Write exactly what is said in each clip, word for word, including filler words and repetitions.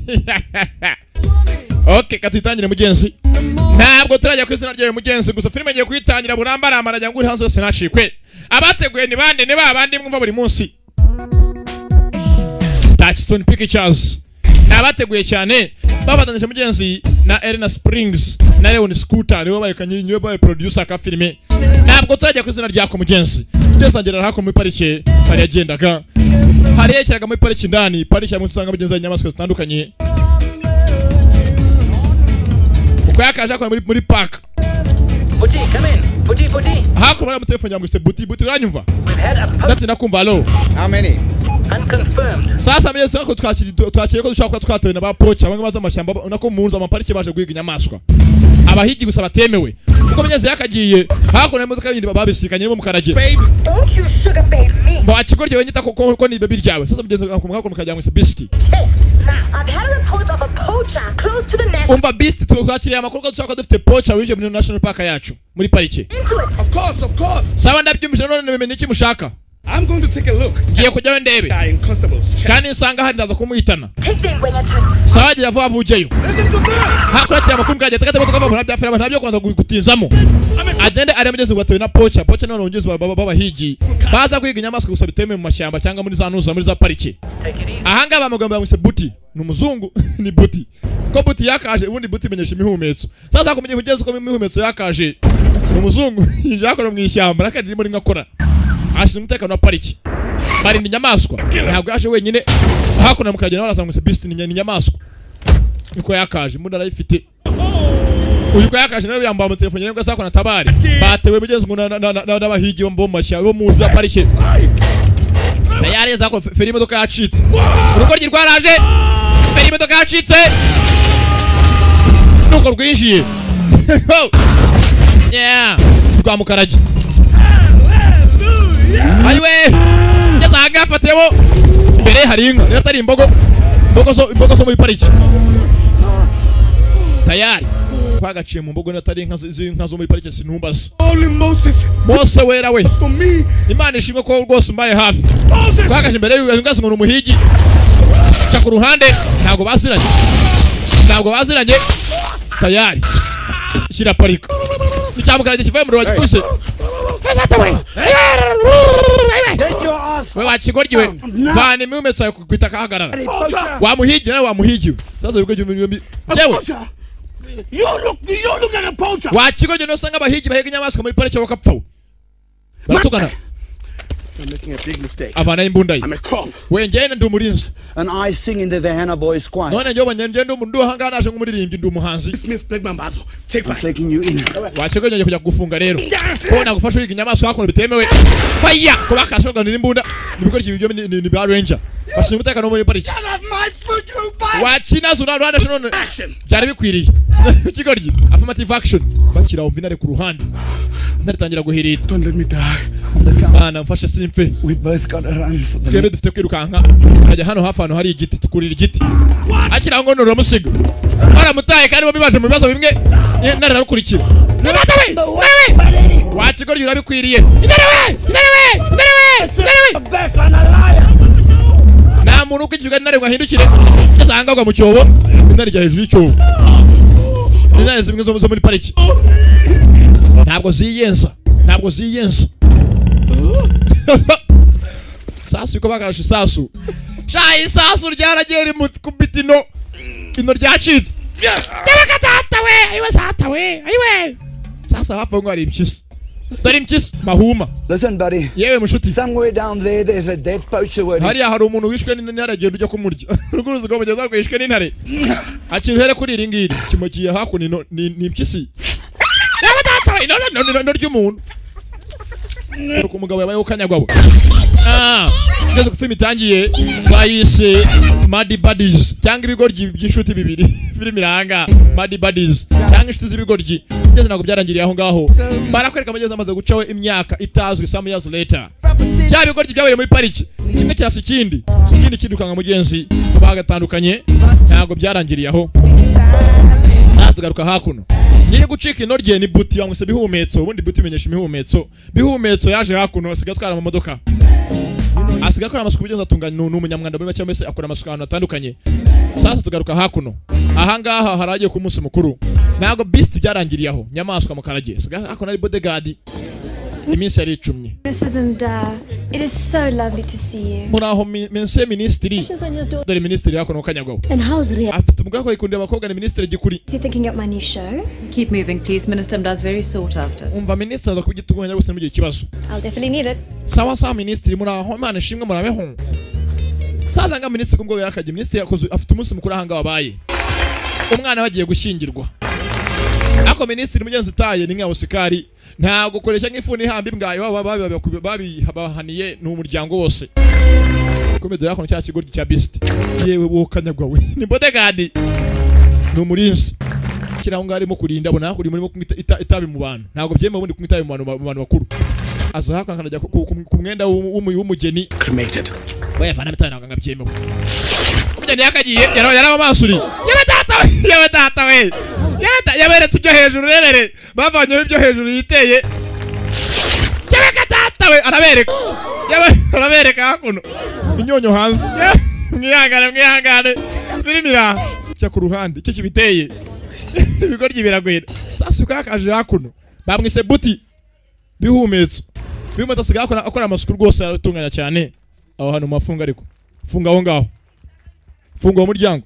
Okay, katitangire mugenzi. Ntabwo turajya ku izina ryawe mugenzi gusa filime ngiye kuyitangira burambarama najya nguri hanze yose nacikwe. Abateguye ni bande ne babandi mwumva buri munsi. Touchstone Pictures. Abateguye cyane bafatanyije mugenzi na Elena Springs na Leon Scooter niwe bayikanye niwe baye producer ka filime. Ntabwo turajya ku izina ryako mugenzi. Byose ngera hako muri parike hari yagendaga. Hari yekeraga muri parike ndani, parike ya musanga mugenzi y'inyamaswa zitandukanye. Uko yakaje akora muri muri park. Buti, come in. Buti, Buti. Hako muri telefone yangu se Buti, Buti uranyumva? Ndati nakumva allo. How many? Unconfirmed. Sasa mye sako twakiri twakire ko dushaka twatowe na ba pocha bamwe baza amashyamba unako munzu amaparike baje guhiga inyamaswa. Abahigi gusa batemewe. Uko mnyeze yakagiye hako na imodoka yindi babisikanye mu mukarage. Don't you sugar babe me. Ba kigorye wenyita ko ko ni baby ryawe. Sasa mugeze kumwako mukajya mu Beast. I've had a report of a poacher close to the nest. Umva Beast twakiriye amakuru ko dushaka dufite pocha winje muri national park yacu muri parike. Of course, of course. Saba ndabyumvise none bimenye iki mushaka. I'm going to take a look. Giye kujya ndebe. In constables. Kandi nsanga hari ndaza kumuhitana. Take them when you're Sawa giye vuba vujeyo. Hakurikira amakuru kaje takate motoka bamura byafira ntabyo kwanza gutinzamo. Agende ari mugeze gwatowe na pocha, pocha none ongeze baba babahigi. Baza kwiga inyamaswa gusa biteme mu mashyamba cyangwa muri za nuza muri za parike. Ahanga bamugamba bamwise Buti, ni umuzungu ni Buti. Ko Buti yakaje ubundi Buti menyesha imihumetso. Sasa kumenya kugeza ko imihumetso yakaje. Ni umuzungu yakora mu ishyamba nakandi muri ngakora. Ashinzwe umutekano wa pariki. Bari ni nyamaswa. Ntabwo yaje wenyine. Hakuna mukagena barazamuse Beast ni nyamaswa. Niko yakaje muda arayifite. Uyu ko yakaje nawe yamba mu telefone yangu sako na tabari. Batewe mugenzi ngo n'abahigi bo mbomashya bo mu za pariki. Tayari zako feri imodoka yacitse. Urukoryi rwaraje. Feri imodoka yacitse. Nuko rwinjiye. Yeah. Kwa mukaraji. Ayiwe yazaga fatewo imbere hari inka yatari imbogo imbogo so imbogo so muri pariki tayari kwagaciye mu mbogo natari inka z'inka zo muri pariki sinumbaza Only Moses Mose wera we for me. Imana ishimwe ko rwose mbaye hafi kwagaje imbere y'ingasi ngo umuhigi cya ku ruhande ntago baziranye ntago baziranye tayari kira parika nicyamukarage kivaye mu rwanda kuse we wachigoryi we vani miumetsa kwita kahagarara wamuhigira wamuhigiwe sasa yuko jumbi jewe You look, you look at a poacher. wachigoryi no sanga bahigi bahiga inyamaswa muri parike bakapfaho baratugana. I'm making a big mistake. Avana imbunda yi I'm a cop. we njye ndi umurinzi And I sing in the Vehana Boys Choir. none njye banyanje ndi umuntu hanga naje nk'umuririmbyi ndi umuhanzi. Smith Blackman Bazo. Take I'm back. taking you in. Wachigoryi njye kujya kugufunga rero ko nagufasha uhiga inyamaswa hakuna bitemewe faya ko bakashobwa n'imbunda nibikora ibyo ni ba ranger bashinzwe umutekano muri pariki wakina zura rwanda shone byari bikwiriye kigoryi affirmative action bakira umvinare ku ruhande ndaritangira guhirita. Don't let me die. Bana mfashe simfe We both gotta run for the twebwe dufite kwirukanka ajya hano hafi hano hari igiti tukurira igiti akira ngo noro musiga baramutaye kandi bo bibaje mu bibazo bimwe nararukurikira wakigoryi urabikwiriye indarewe indarewe indarewe indarewe back on a liar. nta muntu uko ikivuga nare ngo ahindukire asanga agwa mu cyobo intare ijya hejuru y'icyobo. Intare zimwe zo muri pariki ntabwo ziyenza ntabwo ziyenza sasu uko bakarasha isasu shayi isasu ryaragiye rimukubita ino ino ryacitse yarakatata we ayiwe sata we ayiwe sasa hapfa ngo ari impyisi dore impyisi mahuma. Listen, buddy. Yewe mushuti Somewhere down there, there's a dead poacher waiting. hariya hari umuntu wishwe n'intare agenda ujya kumurya urukuruzi rwo mugeza rwishwe n'intare akiri here kuri iri ngiri kimugiye hakuno ni impyisi yabatata ino ino ino ry'umuntu uko umugabo yabaye ukanyagwabo. Ah ngeze kufilm itangiye bayise Muddy Buddies cyangwa ibigoryi by'inshuti bibiri film iranga Muddy Buddies cyangwa inshuti z'ibigoryi ngeze nago byarangiriye aho ngaho barakwereka amageze amaze gucaho imyaka itazwi some years later cya bigoryi byabaye muri pariki kimwe cyasi ikindi ikindi kidukanga mugenzi bagatandukanye ntago byarangiriye aho. Sasa tugaruka hakuno nyiri gucika inorye ni Buti bamwise bihumetso ubundi Buti menyesha imihumetso bihumetso yaje hakuno asiga twara mu modoka asiga akora amasuku bigeze atunganya n'umunyamwanda muri make mbese akora amasuku ahantu atandukanye. Sasa tugaruka hakuno ahangaha haragiye ku munsi mukuru ntago Beast byarangiriye aho nyamaswa mu karage asiga akona ari bodyguard iminsi yari icumye. Missus Mda, it is so lovely to see you. Muraho mense ministry dore ministry yakono kanyagwaho. And how's Ria? Afite umugabo ko ikundira abakobwa ni ministry gikuri. Is he thinking up my new show? Keep moving please, Minister Mda's very sought after. Umva ministry aza kubigituganya gusa mu gihe kibazo. I'll definitely need it. Sawa sawa ministry muraho Imana ishimwe murabeho. Saza nga ministry kumbwo yakaje ministry yakoze afite umunsi mukuru ahanga wabaye. Umwana wagiye gushingirwa. Ako ministry mugenzi taye ni nka Osikari nta gukoresha nk'ifuni hambi mbwayo baba babi habahaniye n'umuryango wose. Komede yako cya kigo cya Beast yewe wo kanyagwawe ni bodyguard no murinzi kiraho ngarimo kurinda bona kuri muri itabi mu bantu ntago byema bundi kumitabi mu bantu mu bantu bakuru aza haka kanajya ku mwenda w'umugeni Cremated. Oya fana bitana nganga byemewe. Umugeni yakagiye yaraho yaraba masuri yabe data we yabe data we yabe yaberetse ibyo hejuru rebere bavanye ibyo hejuru yiteye cyabeka data we arabereka yabe arabereka hakuno inyonyo hanze mwihangane mwihangane filimira cya ku ruhande cyo kibiteye ibigoryi biragwira sasa ukakaje hakuno bamwise buti bihumetse bihumetse asigaye akora akora amasuku rwose aratunganya cyane aho hano mafunga ariko funga aho ngaho funga umuryango.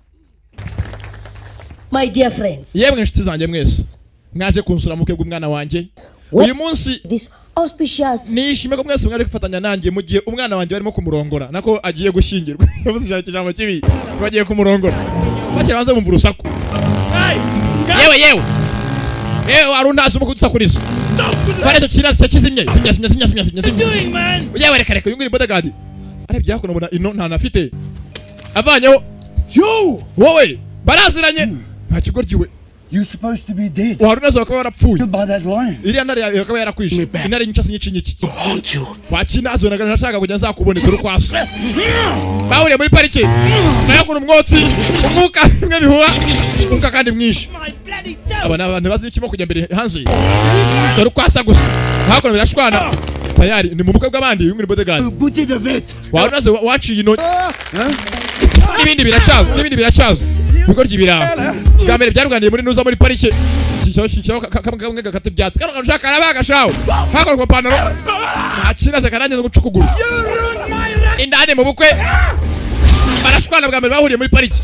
My dear friends, yemwe inshuti zanjye mwese mwaje kunsura muke bw'umwana wanjye uyu munsi this auspicious nishime ko mwese mwaje kwifatanya nanjye mu gihe umwana wanjye barimo kumurongora nako agiye gushingirwa yavuze cyane kijambo kibi bagiye kumurongora bace banze bumva urusaku yewe yewe yewe arundaza umuko dusakuriza fare cyo kirazi cyo kizimye zimya zimya zimya zimya zimya zimya yewe reka reka yunguri bodyguard arebye hakuno bona ino nta nafite avanyeho You! wowe baraziranye nta kigoryiwe You're supposed to be dead. warunazo bakaba barapfuye Killed by that lion. iriya ntare yakaba yarakwishe intare nyinshi nyinshi nyinshi Haunt you. wakinazo naga nashaka kujya nzakubone turi kwasa bahuriye muri parike nayakuna umwotsi umwuka mwe bihuha umwuka kandi mwinshi aba n'abantu bazi ikimo kujya mbere hanze turi kwasa gusa hakuno birashwana tayari ni mu bukwe bw'abandi yunguri bodyguard Booty the vet. warunazo waciye ino ibindi biracaza ibindi biracaza bigoryi biraho bwa mbere byarwandiye muri nuza muri parike cyo cyo kamwe gakata byatsi kandi ushaka arabagashaho hakora ku panaro akiraze karangeze gucukugura indane mu bukwe barashwana bwa mbere bahuriye muri parike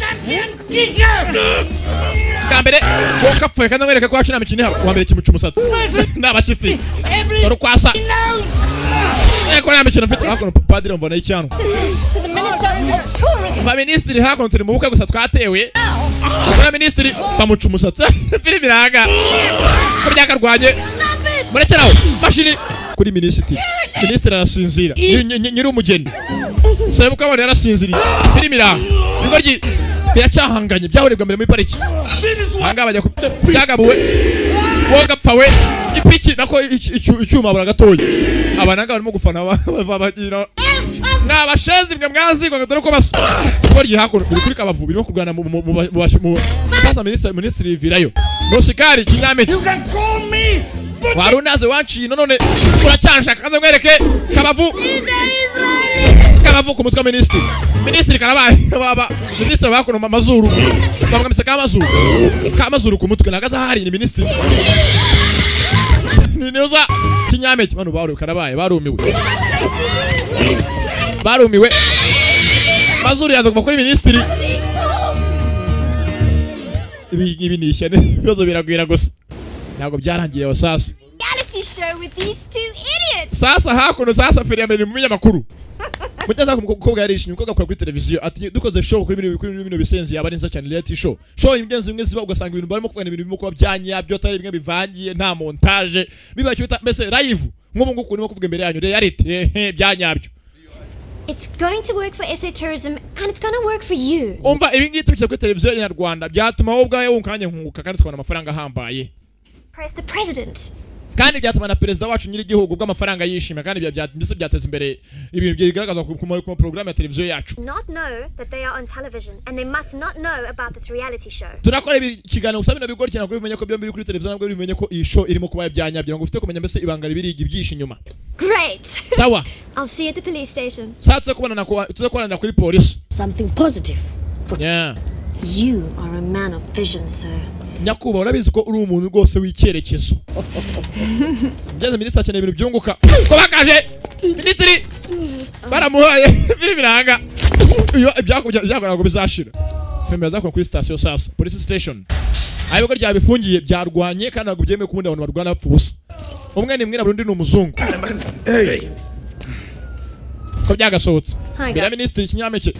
bwa mbere wo kapfuye kandi mwereka ko wacina mikini haba wa mbere kimuca umusatsi n'abakitsi dore kwasa eko nta mikino mfite hakuno padiri mbona icyano ba ministri hakuno turi mu bukwe gusa twatewe ba ministri bamuca umusatsi filimi iranga ko byakarwanye murekeraho mashini kuri ministri ministri arasinzira nyiri umugeni sebe ko abana yarasinziriye filimi iranga bigoryi biracyahanganye byahurirwa mbere muri pariki hanga bajya byagabuwe wo gapfawe ipiki nako icyuma buragatoye abananga barimo gufana bagira nabashenzi mwe mwazi ngo dore ko baso bigoryi hakuno kuri kabavu birimo kurwana mu sasa ministri ministri virayo noshikari kinyameki You can call me. warunaze wanciye none uracyashaka kaze mwereke kabavu kabavu ku mutwe ministri ministri karabaye baba ministri bakuno amazuru bamwamisa kamazuru kamazuru ku mutwe nagaza hari ni ministri ni neza kinyameki bano baru karabaye barumiwe barumiwe mazuru yazo kuva kuri ministri ibi ibi nishyane bibazo biragwira gusa ntabwo byarangiye aho sasa Reality show with these two idiots. sasa hakuno sasa feri yambere mu binyamakuru mutaza kumukobwa yarishimye umukobwa akora kuri televiziyo ati dukoze show kuri bino kuri bino bisenzi yaba neza cyane reality show show imgenzi imwe ziba ugasanga ibintu barimo kuvana ibintu bimo kuba byanyabyo atari bimwe bivangiye nta montage biba cyo bita mbese live nk'ubu nguko urimo kuvuga imbere yanyu reality eh byanyabyo. It's going to work for S A Tourism and it's going to work for you. umva ibi ngiye tubikira kuri televiziyo nyarwanda byatuma wowe ubwawe wunkanye nkunguka kandi twabona amafaranga ahambaye Press the president. kandi byatuma na perezida wacu nyiri igihugu bw'amafaranga yishima kandi byatse byateza imbere ibintu bigaragaza ku ku program ya televiziyo yacu. Not know that they are on television and they must not know about this reality show. turakora ibi kiganiro gusa bino bigori cyane ko bimenye ko byombi biri kuri televiziyo nabwo bimenye ko iyi show irimo kuba byanyabyo ngo ufite kumenya mbese ibanga ribiri ibyisha inyuma. Great. Right. Sawa. I'll see you at the police station. Sasa tuze kubona na tuze kubona na kuri polisi. Something positive. Yeah. You are a man of vision, sir. Nyakuba urabizi ko uri umuntu rwose w'icyerekezo. Ngeze minisitiri akeneye ibintu byunguka. Ko bakaje. Minisitiri baramuhaye biri biranga. Iyo ibyakubya byakora ngo bizashira. Fembe zakora kuri station sasa. Police station. Ayo rya bifungiye byarwanye kandi ntabwo byemeye kubundi abantu barwana bapfa ubusa. Umwe ni mwira burundi ni umuzungu. Hey. Ko byagasohotse. Hi, Bira guys. minisitiri kinyameke.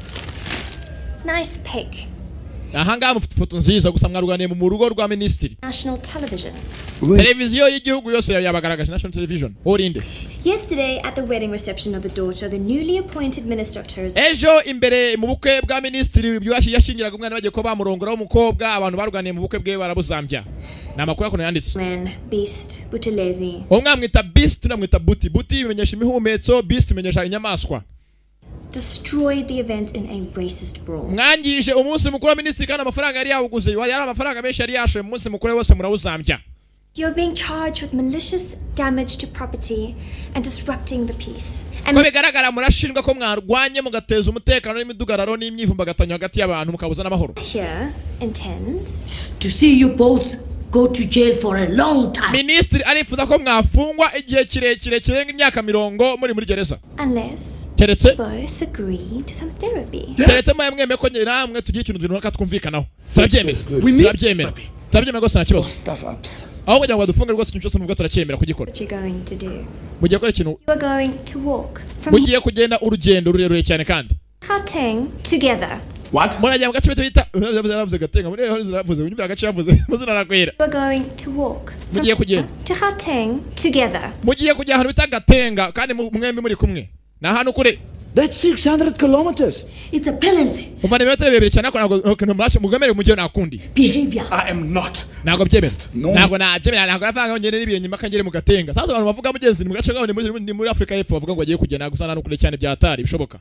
Nice pic. Ahanga mufite foto nziza gusa mwarwaniye mu rugo rwa minisitiri. National television. Televiziyo y'igihugu yose yabagaragaje National Television. Orinde. Yesterday, at the wedding reception of the daughter, the newly appointed Minister of Tourism. Ejo imbere mu bukwe bwa minisitiri bywashi yashingiraga umwana bagiye ko bamurongora w'umukobwa abantu barwaniye mu bukwe bwe barabuzambya. Na makuru akono yanditse. Man, Beast, Buthelezi. Umwe mwita Beast tunamwita Buti. Buti bimenyesha imihumetso, Beast bimenyesha inyamaswa. Destroyed the event in a racist brawl. Mwangije umunsi mukuru wa minisitiri kandi amafaranga yari yawuguze. Yari amafaranga menshi yari yashoye mu munsi mukuru wose murawuzambya. You're being charged with malicious damage to property and disrupting the peace. Ko And bigaragara murashinjwa ko mwarwanye mugateza umutekano n'imidugararo n'imyivumbagatanyo hagati y'abantu mukabuza n'amahoro. here intends To see you both go to jail for a long time. Minisitiri arifuza ko mwafungwa igihe kirekire kirenga imyaka mirongo muri muri gereza. unless Keretse both agree to some therapy. keretse mwe mwemeye ko namwe tugiye ikintu runaka twumvikanaho. Turabyemera. Turabyemera. Turabyemera rwose nta kibazo. Stuff ups. Aho kugira ngo badufunge rwose ikintu cyose muvuga turacyemera kugikora. What you're going to do? Mugiye gukora ikintu You are going to walk from mugiye kugenda urugendo rurerure cyane kandi. Gauteng together. What? Murajya mu gace bita yaravuze gatenga muri eho ziravuze unyumva agace yavuze mazina nakwera. You are going to walk from Mugiye kugenda. to Gauteng together. Mugiye kujya ahantu bita gatenga kandi mwembi muri kumwe. Na hano kure. That's six hundred kilometers. It's a penalty. Umva nimetero bibiri cyane ko ntabwo kintu mwacu mugamere mujye nakundi. Behavior. I am not. Ntabwo byemera. No. Ntabwo nabyemera ntabwo navanga ngene n'ibire nyuma kangere mu gatenga. Sasa abantu bavuga mugenzi mu gace gaho ni muri ni muri Afrika y'Epfo bavuga ngo agiye kugenda gusa nano kure cyane byatari bishoboka.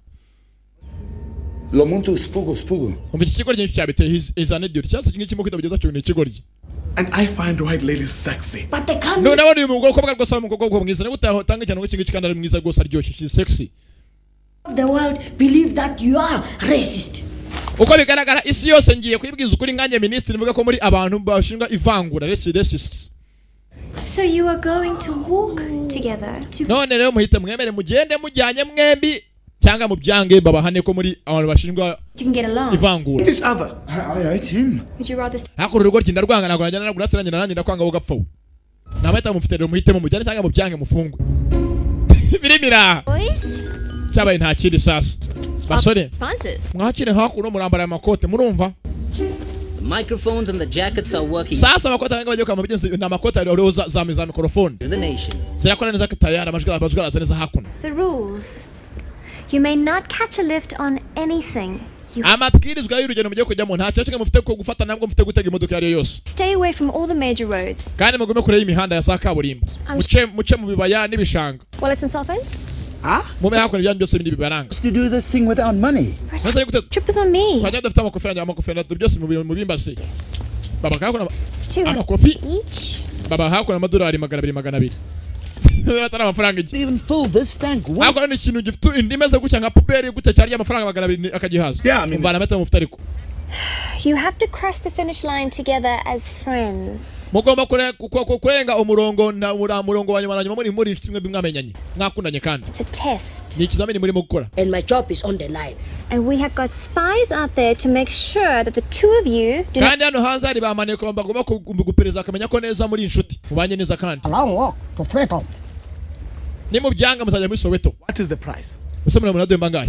Lo muntu spugo spugo. Umva iki kigo ryinshi cyabiteye his is an idiot. Cyase kingi kimwe kwitabugeza cyo ni ikigoryi. And I find white ladies sexy. But they can't. No nabona uyu mugabo ko rwose mu mugabo mwiza ne gutanga cyane ngo kingi kikanda ari mwiza rwose aryoshye she's sexy. The world believe that you are racist. Uko bigaragara isi yose ngiye kwibwiza ukuri nganye minisitiri mvuga ko muri abantu bashinga ivangura racists. So you are going to walk together to None rero muhite mwemere mugende mujyanye mwembi cyangwa mu byange babahane ko muri abantu bashinjwa you can get along. ivangura. Each other. I hate him. Would you rather stay Hakuru rugo kinda rwanga nago najyana nago natsiranye nanjye ndakwanga wo gapfa. Nabahita mufite rero muhitemo mujyane cyangwa mu byange mufungwe. Birimira boys? cyabaye nta kindi sasa. Basore Sponsors. mwakire hakuno murambara amakote murumva. The microphones and the jackets are working Sasa amakota yange bagiye kwa mabigenzi na makota rero za za za mikrofone. to the nation. Zirakora neza kitayara amajwi abajwi arazaneza hakuno. The rules. You may not catch a lift on anything. You Amabwirizwa y'urugendo mugiye kujyamo nta cyo mufite ko gufata nabwo mufite gutega imodoka yari yose. Stay away from all the major roads. Kandi mugume kure y'imihanda ya za kaburimbo. Muce muce mu bibaya n'ibishanga. Well, it's in Southend. Mume hakuno ibyanyu byose bindi bibaranga. To do this thing without money. Nasa gute Trip is on me. kwajya dafite amakofi yanjye amakofi yanjye byose mu mu bimbasi. Baba hakuno It's two hundred amakofi each. baba hakuno amadolari magana abiri magana abiri. Atari amafaranga iki. Even fill this tank. What? Hakuno ni ikintu gifite indi meze gutya nka puberi gute cyari amafaranga magana abiri akagihaza. Yeah, I mean, Umvana meta mufite ariko. You have to cross the finish line together as friends. Mugomba kure kurenga umurongo na murongo wanyuma nyuma muri muri kimwe bimwamenyanye. Mwakundanye kandi. It's a test. Ni ikizamini muri gukora. And my job is on the line. And we have got spies out there to make sure that the two of you do not Kandi hano hanze hari bamaniye ko bagomba kugupereza akamenya ko neza muri inshuti. Mubanye neza kandi. Long walk to Freto. Ni mu byanga muzajya muri Soweto. What is the price? Musomera mu radio mbangaye.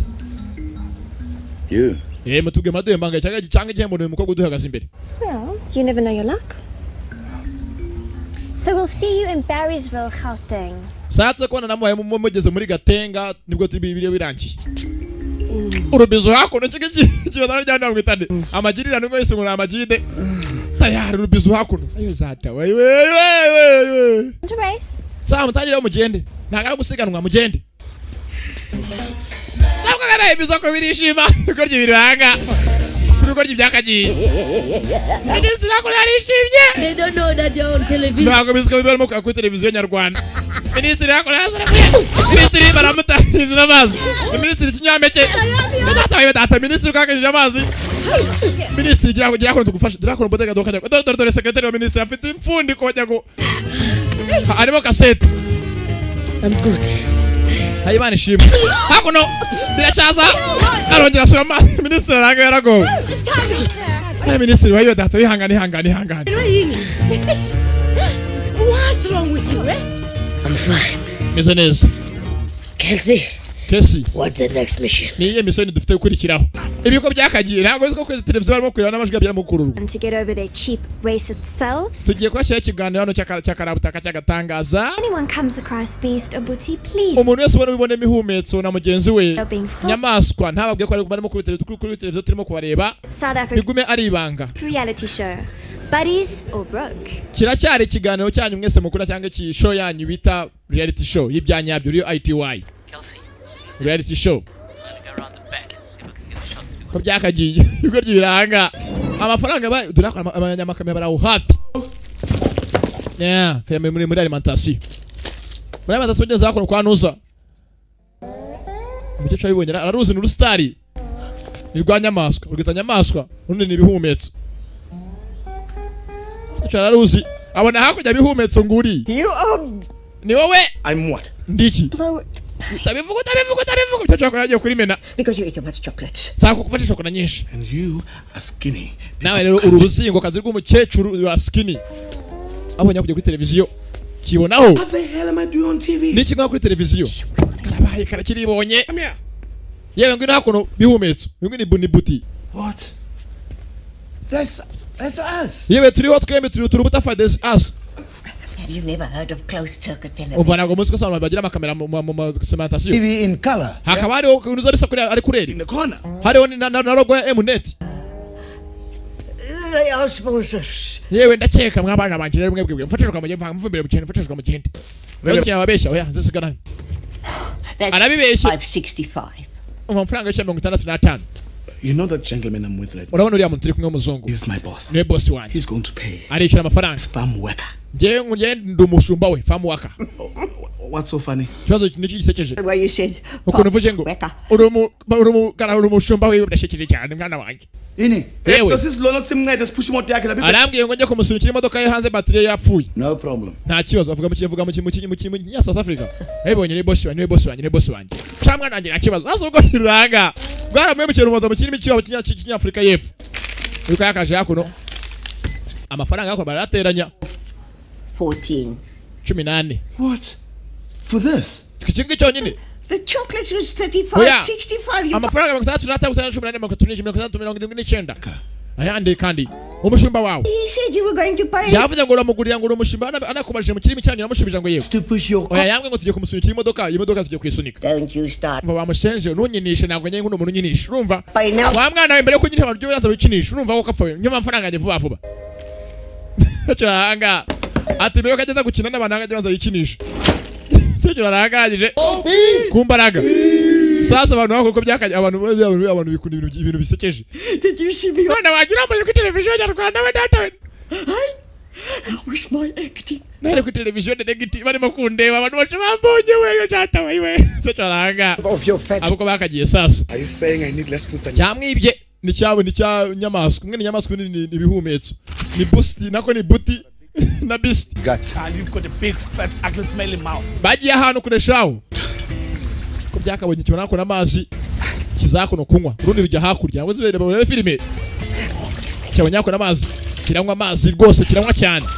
You. Eh mutubwe mu radio mbangaye cyangwa cyangwa igihe mu mukobwa uduhagaze imbere. Well, you never know your luck. So we'll see you in Barrysville, Gauteng. Satse ko namuhaye mu mugeze muri Gatenga nibwo turi bibiri birangiye. Urubizo hakuno cyo cyo cyane mwitande. Amagirira n'umwe wese muri amagide. Tayari urubizo hakuno. Ayo zata. Wewe wewe. To race. Sawa mutangire mugende. Ntaga gusiganwa mugende. Sawa kagabe bizoko birishima. Bikorye biranga. Bikorye byakagiye. Minisitiri akora arishimye. They don't know that they're on television. Ntago bizoko bibarimo ku televiziyo nyarwanda. Minisitiri yakora yazara. Minisitiri baramutahije amazi. Minisitiri kinyampeke. Data we data minisitiri kakije amazi. Minisitiri gira kugira ko tugufasha. Drakora bodega dokajya. Dore dore secretary wa minisitiri afite imfundi kojya go. Arimo kasete. I'm good. Hayimana ishimwe. Hakuno biracaza. Arongera asura amazi. Minisitiri aranga yarago. Hey minisitiri wayo data ihangane ihangane ihangane. What's wrong with you, eh? I'm fine. Meze neza. Kelsey. Kelsey. What's the next mission? Niye mission dufite gukurikiraho. Ibiko byakagiye ntabwo ziko kwezi televiziyo barimo kurira n'amajwi byarimo kururu. And to get over their cheap racist selves. Tugiye kwakira ikiganiro hano cy'akarabutaka cy'agatangaza. Anyone comes across Beast or Booty, please. Umuntu wese ubona bibone mihumetso na mugenzi we. Nyamaswa ntababwiye ko ari barimo kuri televiziyo turimo kubareba. South Africa. Bigume ari ibanga. Reality show. Buddies or broke. Kiracyari ikiganiro cyanyu mwese mukura cyangwa ki show yanyu bita reality show y'ibyanyabyo rio I T Y. Kelsey. Reality show. Ko byakagiye yuko ryibiranga amafaranga ba durakora abanyamakamera baraho happy. Yeah, feme muri muri alimentation. Muri alimentation neza zakora kwa nuza. Mucyo abibonye araruzi n'urustari. Nirwanya amaswa, urwitanya amaswa, undi ni bihumetso. Mucyo araruzi abona hakujya bihumetso nguri. You are Ni wowe? I'm what? Ndiki. Tabivuga tabivuga tabivuga mucyo cyakora yagiye kuri mena. because you eat too much chocolate. Sako kufasha shokora nyinshi. And you are skinny. Nawe rero uru ruzingo kazi rw'umukecuru wa skinny. Abonye kujya kuri televiziyo. Kibonaho. What the hell am I doing on T V? Niki ngwa kuri televiziyo. Karabaye karakiribonye. Yewe ngwino hakuno bihumetso. Ngwino ni buni buti. What? That's that's us. Yewe turiho twembe turi turubuta fades us. Have you never heard of closed circuit television? Umvana ngo musiko sana bagira amakamera mu mu cementation. T V in color. Hakabari unuza bisa kuri ari kureri. In the corner. Hariho ni na logo ya Mnet. They are sponsors. Yewe ndakeka mwabana banje rero mwebwe mfatishwa mu gihembe mvumbere mu kintu mfatishwa mu gihembe. Bazikira ababesha oya zisigana. Arabibeshe five sixty-five. Amafaranga ya mirongo itandatu n'atanu. You know that gentleman I'm with right now? Urabona uriya muntu turi kumwe muzungu. He's my boss. Ni boss wanjye. He's going to pay. Arikira amafaranga. Farm worker. Je nguje ndumushumba we farm worker. What's so funny? Kibazo niki gisekeje. The way you said. Ukuntu mvuje ngo. Urumu urumu kana urumushumba we ndashekeje cyane mwana wanjye. Ini. Yewe. Does this Lord Simngai just push him out yakira bibi? Arambwiye ngo njye kumusunikira imodoka ye hanze battery yapfuye. No problem. Nta kibazo avuga mu kivuga mu kintu mu kintu nya South Africa. Ebonye ni boss wanjye ni boss wanjye ni boss wanjye. Shamwa nanjye nta kibazo. Aso uko kiranga. Bwaramwe mu kintu muzo mu kintu cyabo kinya kinya Africa y'epfo. Yuko yakaje yakuno. Amafaranga yako barateranya. fourteen. cumi n'ane. What? For this? Kikingi cyonyine. The chocolate was thirty-five, Oya. sixty-five. You Amafaranga mirongo itandatu n'atanu kugeza cumi n'ane mirongo itatu mirongo itandatu mirongo irindwi n'icyenda. Ayandi kandi umushumba wawe. He said you were going to pay. Yavuze ngo uramugurira ngo umushumba anakubaje mu kirimi cyanyu namushubije ngo yewe. To push your Oya yambwe ngo tujye kumusunikira imodoka, iyi modoka tujye kwisunika. Don't you start. Umva bamushenje nunyinishe ntabwo nyenye ngo umuntu unyinishe. Urumva? By now. Wa mwana we mbere ko ugira abantu byo yaza bikinisha. Urumva ko kapfa. Nyuma amafaranga yanjye vuba vuba. Cyanga. Ati mbere ko ageza gukina n'abantu angajye baza yikinisha. Cyo arangajije. Kumbaraga. Sasa abantu bako ko byakaje abantu abantu bikunda ibintu ibintu bisekeje. Did you see me? None wagira muri ku televiziyo ya Rwanda we data we. How is my acting? None ku televiziyo de negative barimo kundeba abantu bacu bambonye we data we we. Cyo aranga. of your fat. Abuko bakagiye sasa. Are you saying I need less food than you? Cyamwibye ni cyabo ni cya nyamaswa. Mwe ni nyamaswa ni ibihumetso. Ni busti nako ni buti na beast. Got. And you've got a big fat ugly smelling mouth. Bagiye ahantu kureshaho. Ko byakabonye cyo nako namazi kizako no kunywa. Urundi rujya hakurya. Ngo zibere barebe filime. Cyabonye ako namazi. Kiranywa amazi rwose kiranywa cyane.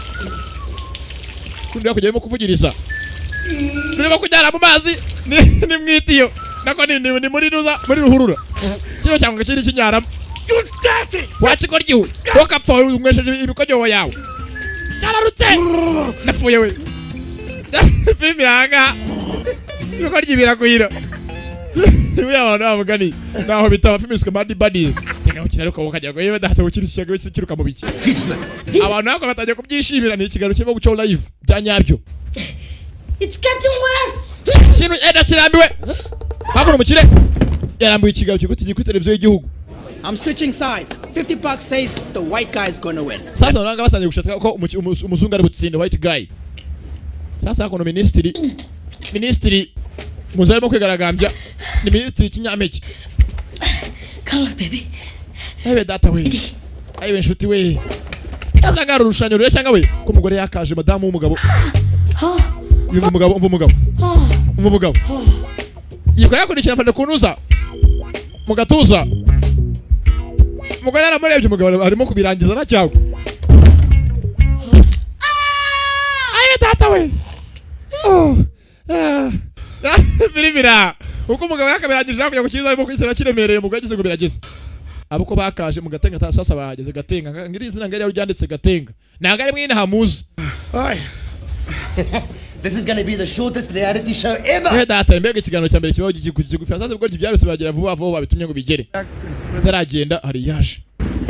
Kundi yakujya mu kuvugiriza. Tureba kujyana mu mazi ni ni mwitiyo. Nako ni ni muri ruza muri ruhurura. Kiro cyangwa kiri kinyara. You dirty. Wachiko ryiwe. Wakapfa umwesheje ibikojo yawe. Cyararutse. Napfuye we. Filime yanga. Yuko ryibira kuhira. Ibi abantu bavugani. Naho bitaba filime ska badi badi. Teka ukira ko ukajya ngo yewe data ukirishye ngo kiruka mu biki. Abantu nako batajya kubyishimira ni ikigaro kiva guca live byanyabyo. It's getting worse. Sinu eda kirambiwe. Hakuno mukire. Yarambiwe ikigaro cyo kuri televiziyo y'igihugu. I'm switching sides. fifty bucks says the white guy is gonna win. Sasa uranga batangiye gushaka ko umuzungu ari butsinde white guy. Sasa hakuno ministry Ministry muzarimo kwigaragambya ni Ministry kinyampeke. Come on, baby. Ebe data we. Ayiwe nshuti we. Azanga rushanyo rure cyangwa we ko umugore yakaje madamu w'umugabo. Yumva umugabo umva umugabo. Umva umugabo. Yiko yakurikira afande kunuza. Mugatuza. Umugore aramurebye umugabo arimo kubirangiza na cyago. Ayiwe data we. Oh. Birimira. Uko umugabo yakabirangije kujya kukiza arimo kwisera kiremereye umugabo agize ngo birageze. Abuko bakaje mu gatenga tasasa bahageze gatenga ngiri izina ngari yaryanditse gatenga nangari mwine hamuzi. This is going to be the shortest reality show ever. He data imbega ikiganiro cya mbere kibaho gikigufi sasa ubwo byarose bagira vuba vuba babitumye ngo bigere. Zaragenda hari yaje.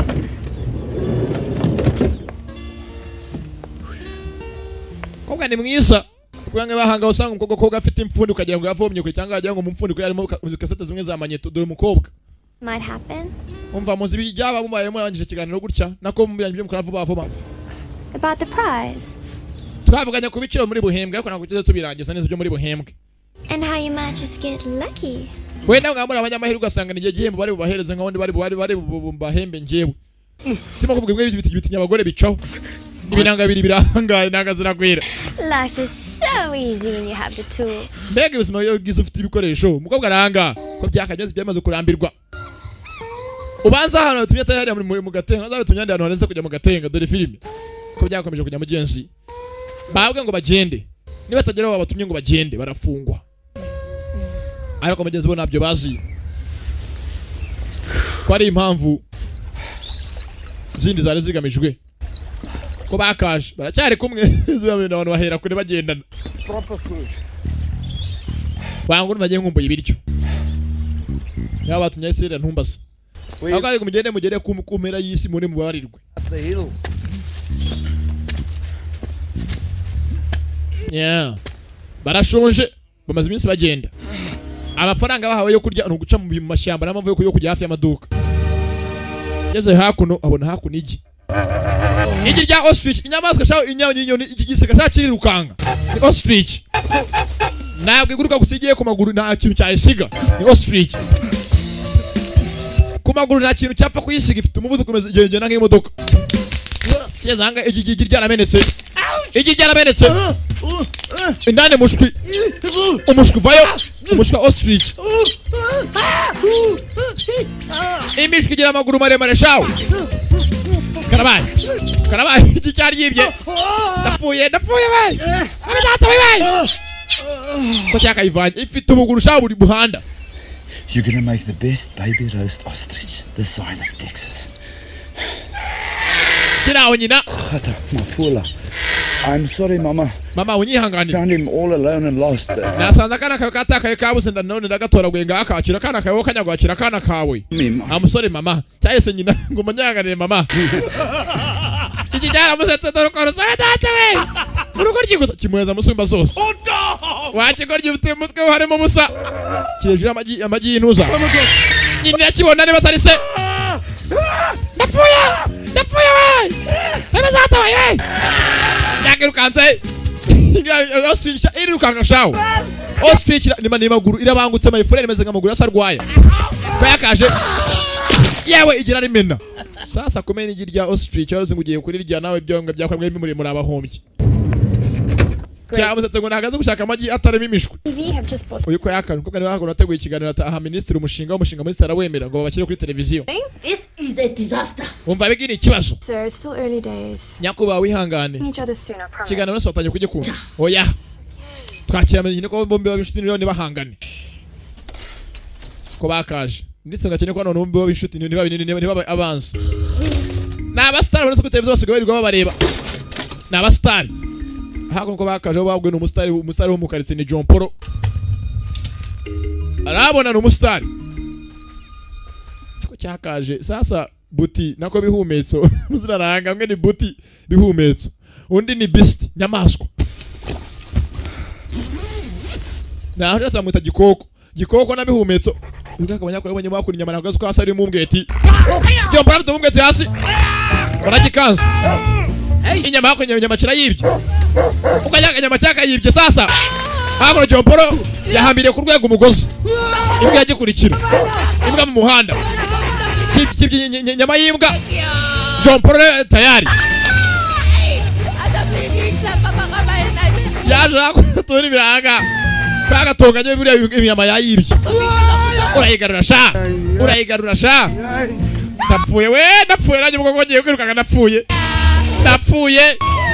Kobwa ni mwiza. Kuyange bahanga usanga umukobwa ko gafite imfundi ukagira ngo yavomye kuri cyangwa ajya ngo mu mfundi ko yarimo kasete zimwe za manyeto dore umukobwa. Might happen. Umva muzi bijyaba mubaye murangije ikiganiro gutya nako mubyanyi byo mukora vuba vuba. About the prize. Twavuganya ku biciro muri buhembwe ariko nakugeze tubirangiza neza byo muri buhembwe. And how you might just get lucky. Wenda ngamura abanyamahirwe ugasanga ni gihembo bari bubahereze nk'abandi bari bari bari bahembe njewe. Sima kuvuga ibyo biti biti nyabagore bicaho. Ibinanga biri birangaye nanga ziragwira. Life is so easy when you have the tools. Mbega ubuzima yo bwiza ufite ibikoresho umukobwa aranga ko byakageze byamaze kurambirwa. Ubanza hano tumye tayari mu gatenga azabe tunyande hano hanze kujya mu gatenga dore filime. Ko byakomeje kujya mu genzi. Babwe ngo bagende. Niba tageraho abatumye ngo bagende barafungwa. Ariko mugeze bo nabyo bazi. Ko ari impamvu zindi zari zigamijwe. Ko bakaje baracyari kumwe zibamena abantu bahera kure bagendana. Proper food. Wangu nagiye nkumbuye ibiryo. Yaba batumye sire ntumbaza. Akaye kumugende mugere kumera yisi muri mubarirwe. Yeah. Barashonje bamaze iminsi bagenda. Amafaranga bahawe yo kurya no guca mu mashyamba n'amavuyo yo kujya hafi y'amaduka. Yeze hakuno abona hakuno igi. Igi rya ostrich inyamaswa shaho inyanyonyoni iki giseka cyakirukanga. Ni ostrich. Nabwo iguruka gusigiye ku maguru nta kintu cyayisiga. Ni ostrich. Ku maguru nta kintu cyapfa kuyisiga ifite umuvuduko umeze igenda nk'imodoka. Yeze hanga igi igi ryaramenetse. Igi ryaramenetse. Indane mushwi. Umushwi vayo. Umushwi ostrich. Imishwi gira amaguru maremare shaho. Karabaye. Karabaye iki cyari yibye. Ndapfuye ndapfuye bayi. Abidata bayi. Ko cyaka ivanye ifite ubuguru shaho buri buhanda. You're going to make the best baby roast ostrich this side of Texas. Kiraho nyina. Khata mafula. I'm sorry, Mama. Mama unyihangane. Found him all alone and lost. Nasanza kana kayo katakaye kabuze ndanone ndagatora gwenga akakira kana kayo kanyagwakira kana kawe. I'm sorry, Mama. Cyahise nyina ngo manyanganire Mama. Iki cyara musetse dore ko rusaba data we. Uruko ryigusa kimweza musumba zose. Wache ko ryufite umutwe harimo busa. Kirejura amagi amagi yinuza. Nyina yakibona niba atari se. Ndapfuye. Ndapfuye we. Hebe zata we. Yagirukanze. Ostrich irukanga shawo. Ostrich ni mani maguru irabangutse mayifure nimeze nkamaguru asarwaye. Bayakaje. Yewe igira rimena. Sasa kumenya igirya ostrich yoroze ngugiye kuri rya nawe byonga byakwemwe muri muri abahombye. Cyamusetse ngo nagaze gushaka amagi atarimo imishwe. Uyu ko yakana kuko niba hakora nateguye ikiganiro aha ministeri umushinga umushinga muri sara wemera ngo babakire kuri televiziyo. This is a disaster. Umva bigini ikibazo. Sir, it's still early days. Nyakuba wihangane. Each other sooner, promise. Ikiganiro nose watanye kugikunda. Oya. Twakira amenye ko bombe babishuti none bahangane. Ko bakaje. Ndetse ngakene ko none bombe babishuti none babinini niba abanza. Naba star bose ku televiziyo basigaye birirwa bareba. Naba star. Hako ko bakaje babwe no mustari umustari wo mu karitse ni John Poro. Arabona no mustari. Ko cyakaje sasa buti nako bihumetso muziraranga mwe ni buti bihumetso undi ni beast nyamaswa. Na hasa muta gikoko gikoko na bihumetso ubwaka abanyakora abanye bakuri nyama nagazo kwasa ari mu mbweti. John Poro afite umbweti hasi. Baragikanza. Inyama yako nyama cyira yibye. Ukajya nyama cyaka yibye sasa. hakuno Jomporo yahambiriye ku rwego umugozi imbwa yagikurikira imbwa mu muhanda nyama y'imbwa Jomporo tayari yaje akutura ibiranga kwagatonganye buriya inyama yayibye urayigarura sha urayigarura sha ndapfuye we ndapfuye nanjye ubwo ngiye kwiruka ndapfuye ndapfuye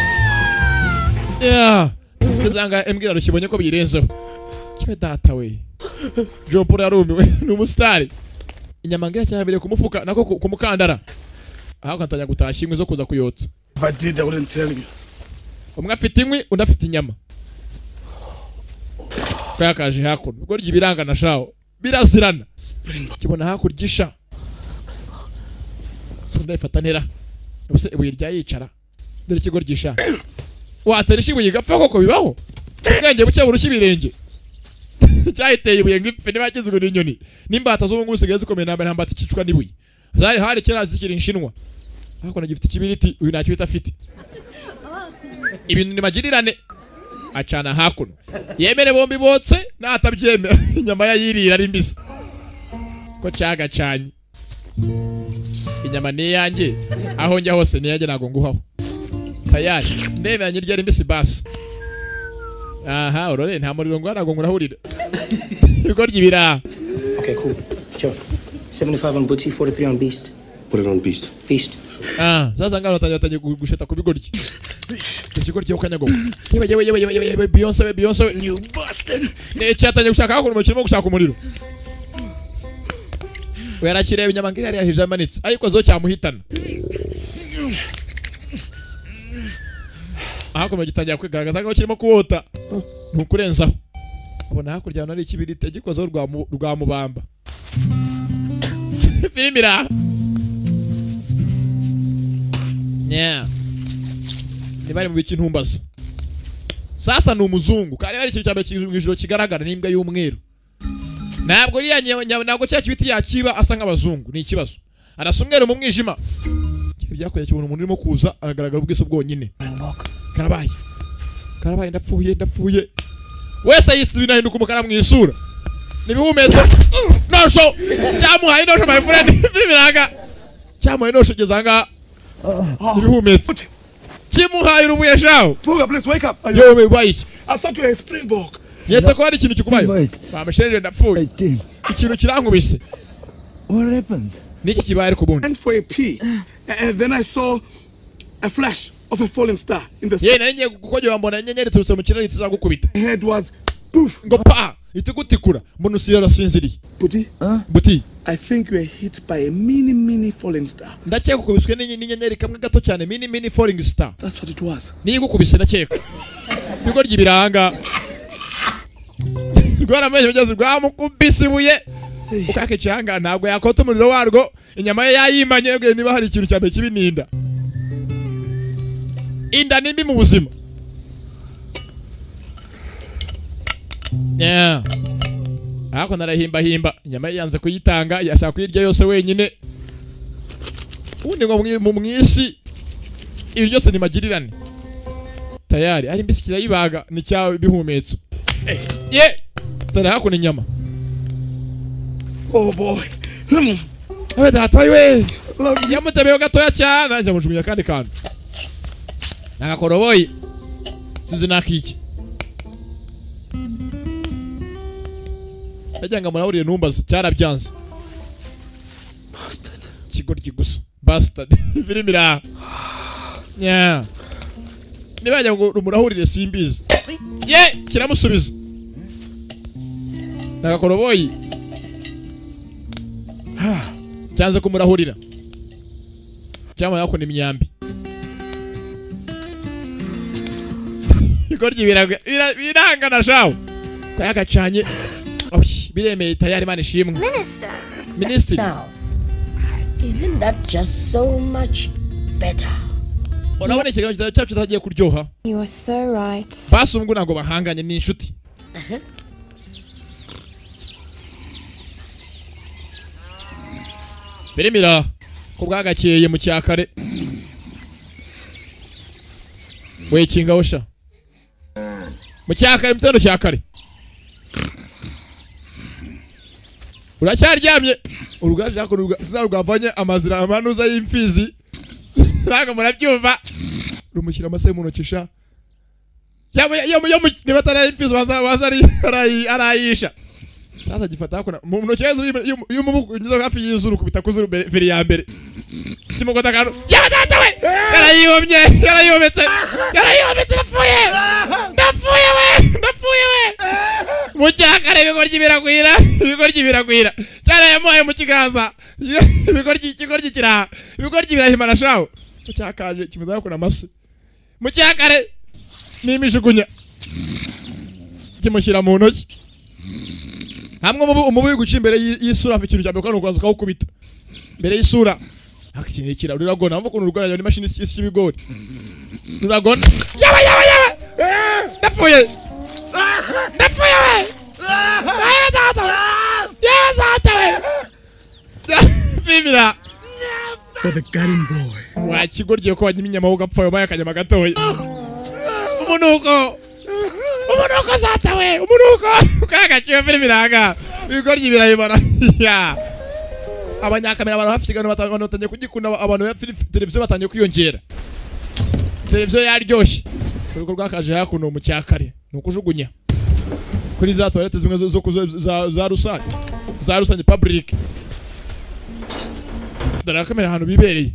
yeah kizanga embwira rukibonye ko birenzeho kibe data we Jomporo yarumiwe ni umusitari inyama ngiye cyabire ku mufuka nako ku mukandara aho kantanya gutashya inkwi zo kuza kuyotsa If I did, I wouldn't tell you. umwe afite inkwi undi afite inyama kwakaje hakuno ubwo ryibiranga na shaho birazirana kibona hakurya isha sonda ifata ntera ubuse ibuye rya yicara dore kigo ryisha wateresha ibuye gapfa koko bibaho ubwenge buke burushya ibirenge cyahiteye ibuye ngipfe niba kizwe n'inyoni n'imbata zo mungu sigaye zikomeye namba ntambata ikicwa n'ibuye zari hari kera zikiri inshinwa hakuno gifite kibiriti uyu nacyo bitafite ibintu nimagirirane acana hakuno yemere bombi botse natabyemera inyama yayirira ari mbisi ko caga canye inyama ni yanjye aho njya hose ni yanjye nago nguhaho tayari ndebe yanyirya ari mbisi basi aha urore nta muriro ngo nago ngurahurira biko ryibira. Okay, cool. Joe, seventy-five on Bootsy, forty-three on Beast. Put it on Beast. Beast. Ah, sasa ngalo tanya gusheta ku bigoryi. Ikigoryi cyo kanyago. Yewe yewe yewe yewe yewe Beyonce Beyonce you bastard. Ne cyatanye gushaka ko kirimo gushaka umuriro. Werakireba inyamangiri yari yahije amanitse ariko zo cyamuhitana. Aha ko gitangira kwigaragaza ko kirimo kuwota. Ntukurenzaho. Abona hakurya nari ikibirite gikoze rwa rwa mubamba. Filimira. Yeah. Nibari mu biki ntumbasa. Sasa ni umuzungu kandi bari ikintu cyambe kijiro kigaragara n'imbwa y'umweru. Ntabwo riya ntabwo cya kibiti yakiba asa nk'abazungu ni ikibazo. Arasumwera mu mwijima. Byakoye cyubona umuntu urimo kuza aragaragara ubwiso bwonyine. Karabaye. Karabaye ndapfuye ndapfuye. Wese yisibina hinduka umukara mu isura. Nibihumetso. Nosho. Cyamuhaye nosho my friend. Biranga. Cyamuhaye nosho gezanga. Nibihumetso. Kimuhaye urubuye shaho. Fuga, please wake up. Yo we wait. I thought you were a springbok. Yetse ko hari ikintu kikubaye. Bamushereje ndapfuye. Ikintu kirangubise. What happened? Niki kibaye ku bundi. And for a pee. And then I saw a flash of a falling star in the sky. Ye nanye kukoje wambona nyenyeri turutse mu kirere kizagukubita. Head was poof. Ngo pa itigutikura mbona usira sinziri. Buti? Huh? Buti. I think you were hit by a mini mini falling star. Ndakeka kubiswe n'inyenyeri kamwe gato cyane mini mini falling star. That's what it was. Ni gukubise ndakeka. Bigo ryibiranga. Rwara meje byazi rwamukubise buye. Ukake cyanga ntabwo yakota umuriro warwo inyama ye yayimanye bwe niba hari ikintu cyambe kibininda. Inda nimbi mu buzima. Yeah. Ako narahimba himba inyama yanze kuyitanga yashaka kuyirya yose wenyine. Undi ngo mu mwisi ibi byose ni magirirane. Tayari ari mbisi kirayibaga ni cyawe bihumetso. Ye tara hako ni nyama. Oh boy. Abe datayi we. Yamutabeyo gatoya cyane nje mujugunya kandi kandi. Nakakoroboyi. Sinzi nakiki. Ajanga murawuriye numbaza cyarabyanze. Bastard. Kigoryi gusa. Bastard. Filimira. Yeah. Nibajya ngo rumurahurire simbizi. Ye kiramusubiza. Nakakoroboyi. Cyanze kumurahurira. Cyama yako ni myambi. Igoryi biraga biranga na shawo. Kayagacanye. Biremeye tayari mani shimwe. Minister. Minister. Now, isn't that just so much better? Urabona ikiganiro cyacu tagiye kuryoha. You are so right. Basi ubwo nago bahanganye n'inshuti. Birimira ko bwagakeye mu cyakare. We kinga osha. mu cyakare mutendo cyakare uracyaryamye urugaje yako rugavanye amazira amanuza y'imfizi ntago murabyumva rumushyira amase mu nokisha yamo yamo yamo niba atari imfizi waza waza ari arayisha sasa gifata hako mu nokeza y'umubuku nyiza hafi y'izuru kubita kuzuru veri ya mbere kimugota kanu yaba data we yarayiyomye yarayiyometse yarayiyometse napfuye napfuye we napfuye we mu cyakare ibigoryi biragwira ibigoryi biragwira cyane yamuhaye mu kiganza ibigoryi ikigoryi kira ibigoryi birahimana shaho mu cyakaje kimuza ko namase mu cyakare nimishugunya kimushyira mu ntoki hamwe umubuyi guca imbere y'isura afite ikintu cyambere kandi ukaza ukawukubita mbere y'isura hakinye kira uragona mvuko n'urugoranya ni machine y'isi y'ibigori uragona yaba yaba yaba ndapfuye ndapfuye we yaba data yaba data we fimira for the garden boy wa kigorgiye ko wanyimye amaho gapfa maye akanyama gatoya umunuko umunuko zata we umunuko kaga cyo fimiraga bigoryi birayibara ya abanyakamera abantu bafite gano batangiye kugikunda abantu ya televiziyo batangiye kwiyongera televiziyo yaryoshye uruko rwakaje hakuno mu cyakare nukujugunya kuri za toilette zimwe zo za za rusange za rusange public dara kamera hano bibereye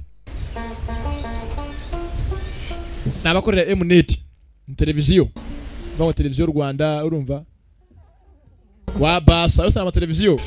nabakorera Mnet televiziyo bawo televiziyo Rwanda urumva wa basa yose ama televiziyo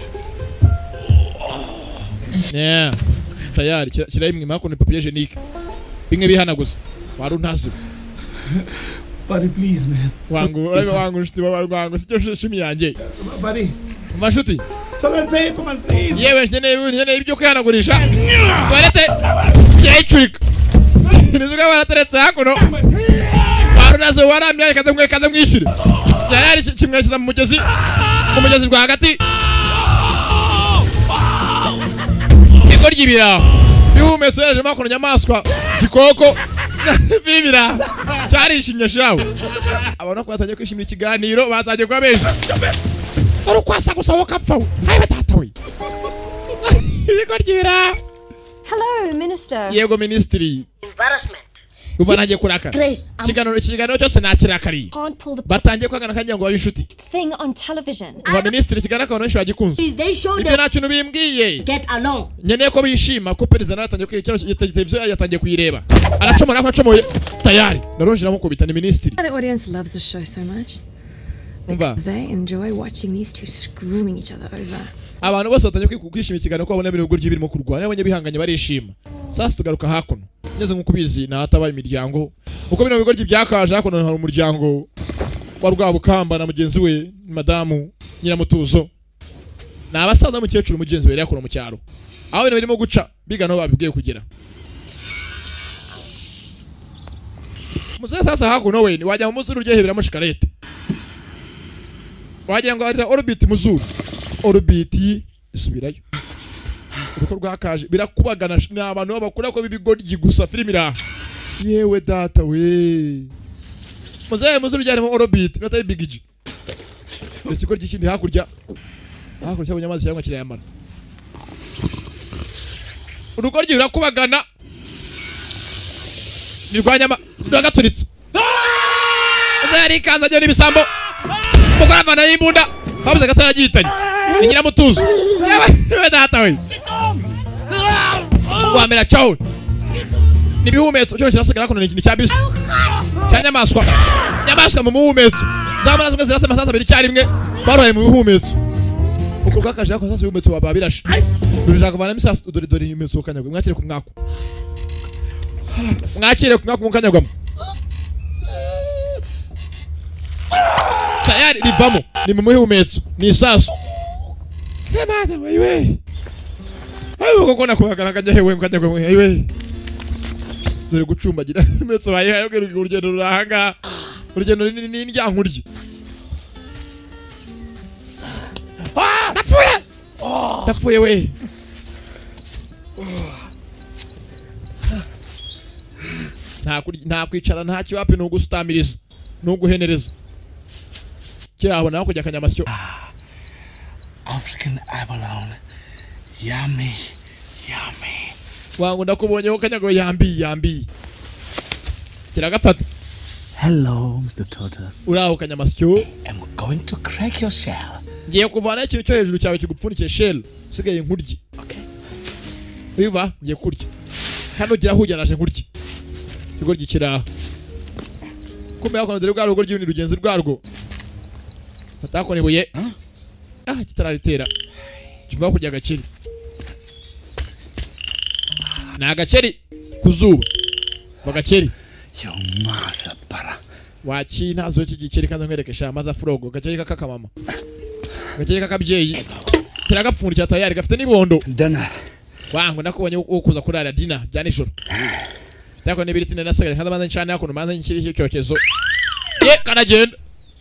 yeah tayari kira imwe mako ni papier hygienique bimwe bihanaguza wari untazi buddy please man wangu urabe wangu nshuti wangu sicyo shimi yanjye buddy mashuti toilet paper man please yewe njene njene ibyo kwihanagurisha toilette cyecurika nizuga barateretse hakuno wari unazo waramye kaza mwe kaza mwishyure tayari kimwe kiza mu mugezi mu mugezi rwa hagati igoryi bira bihumetse yaje makuru nyamaswa gikoko bibira cyarishimye shawe abona ko batangiye kwishimira ikiganiro batangiye kwa beje ari kwasa gusohoka apfa hayi batata we igoryi bira Hello, Minister. Yego Ministry. Embarrassment. Uva nagiye kurakara. Kiganiro kiganiro cyose nakirakariye. Batangiye kwagana kanya ngo babishuti. Thing on television. Uva Ministry kiganiro ko benshi bagikunze. Ibyo nta kintu bimbwiye. Get along. Nyeneye ko bishima ko president yatangiye kwikira televiziyo yatangiye kuyireba. Aracomora ko acomoye tayari. Naronjira mu kubita ni Ministry. The audience loves the show so much. Umva. They enjoy watching these two screwing each other over. Abantu bose batangiye kwishima ikiganiro ko babona ibintu guryo birimo kurwana abanye bihanganye barishima. Sasa tugaruka hakuno. Neze nko kubizi na hatabaye imiryango. Uko bino bigoryi byakaje hakuno hari umuryango wa Rwabukamba na mugenzi we madamu Nyiramutuzo. Na abasaza mukecuru mugenzi we yakuno mu cyaro. Aho bino birimo guca bigano babibwiye kugira. Muze sasa hakuno we ni wajya mu muzuru uryohebera mu shikarete. Wagira ngo ari orbit muzuru. Orbit isubirayo uruko rwakaje birakubagana n'abantu babakura ko bibigoryi gusa filmira yewe data we muzaye muzuru ryarimo orbit nataye bigiji ese ko gikindi hakurya hakurya abanyamazi cyangwa kirayamana urugoryi birakubagana nirwanyama ndagaturitse uzari kanza ryo nibisambo mukora bana y'imbunda babuze gatara gitanye ni Nyiramutuzo yewe data we wamera cyawo nibihumetso cyo kirasigara kono ikintu cya bisi cyanyamaswa nyamaswa mu muhumetso zamana zimwe zirasa amasaza abiri cyarimwe baroye mu bihumetso uko bwakaje ko sasa bihumetso babirashe durishaka bana misasa dore dore ibihumetso kanyagwe mwakire ku mwako mwakire ku mwako kanyagwamo tayari rivamo ni mu bihumetso ni isasu kemata wewe ayo koko nakubagana kajya hewe kajya gwe wewe dore gucumbagira metso baye hayo urugendo rurahanga urugendo ni ndyankurye ah napfuye napfuye we nta nta kwicara nta kiwapi no gusutamiriza no guhenereza kiraho naho kujya kanyamasyo. African abalone. Yummy. Yummy. Wangu ndakubonyeho kanyago yambi yambi. Kiragafata. Hello, Mister Tortoise. Uraho kanyamasyo. And we're going to crack your shell. Ngiye kuvana ikintu cyo hejuru cyawe kigupfunike shell. Sigaye nkurye. Okay. Biva ngiye kurya. Hano gira hujya naje nkurye. Kigoryi kiraho. Kumbe yako ndere bwa rugo ry'ibindi rugenzi rwarwo. Fatako nibuye. Ah, kitararitera. Kiva kujya gakiri. Na gakeri kuzuba. Bagakeri. Yo masa para. Wachi nazo iki gikeri kanza nkwerekesha mother frogo gakeri kakaka mama. Gakeri kakabyeyi. Kiragapfundi cyatayari gafite nibondo. Dana. Wangu ndakubonye ukuza kurara dina bya nijoro. Tako nibiri tine nasaga kandi manza ncane yakuno manza nkiri cyokezo. Ye kanagenda.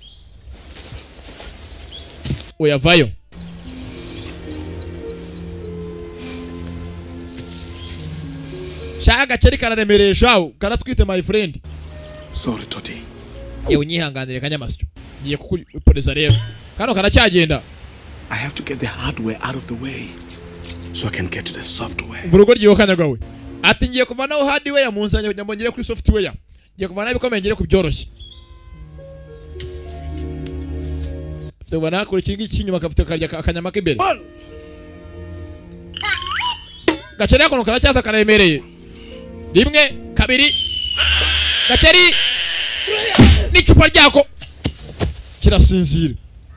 Oya vayo. Shaka keri kararemeresha karatwite my friend. Sorry Toti. Yewe nyihanganire kanyamasyo. Ngiye kukuporeza rero. Kano karacyagenda. I have to get the hardware out of the way so I can get to the software. Vurugo ryiyo kanyagawe. Ati ngiye kuvanaho hardware munzanye nyambongere kuri software. Ngiye kuvanaho ibikomengere ku byoroshye. Tubona kuri kingi kinyuma kafite karya akanyama k'imbere. Gaceri yakono karacyaza karemereye. Rimwe kabiri. Gaceri n'icupa ryako kirasinzira.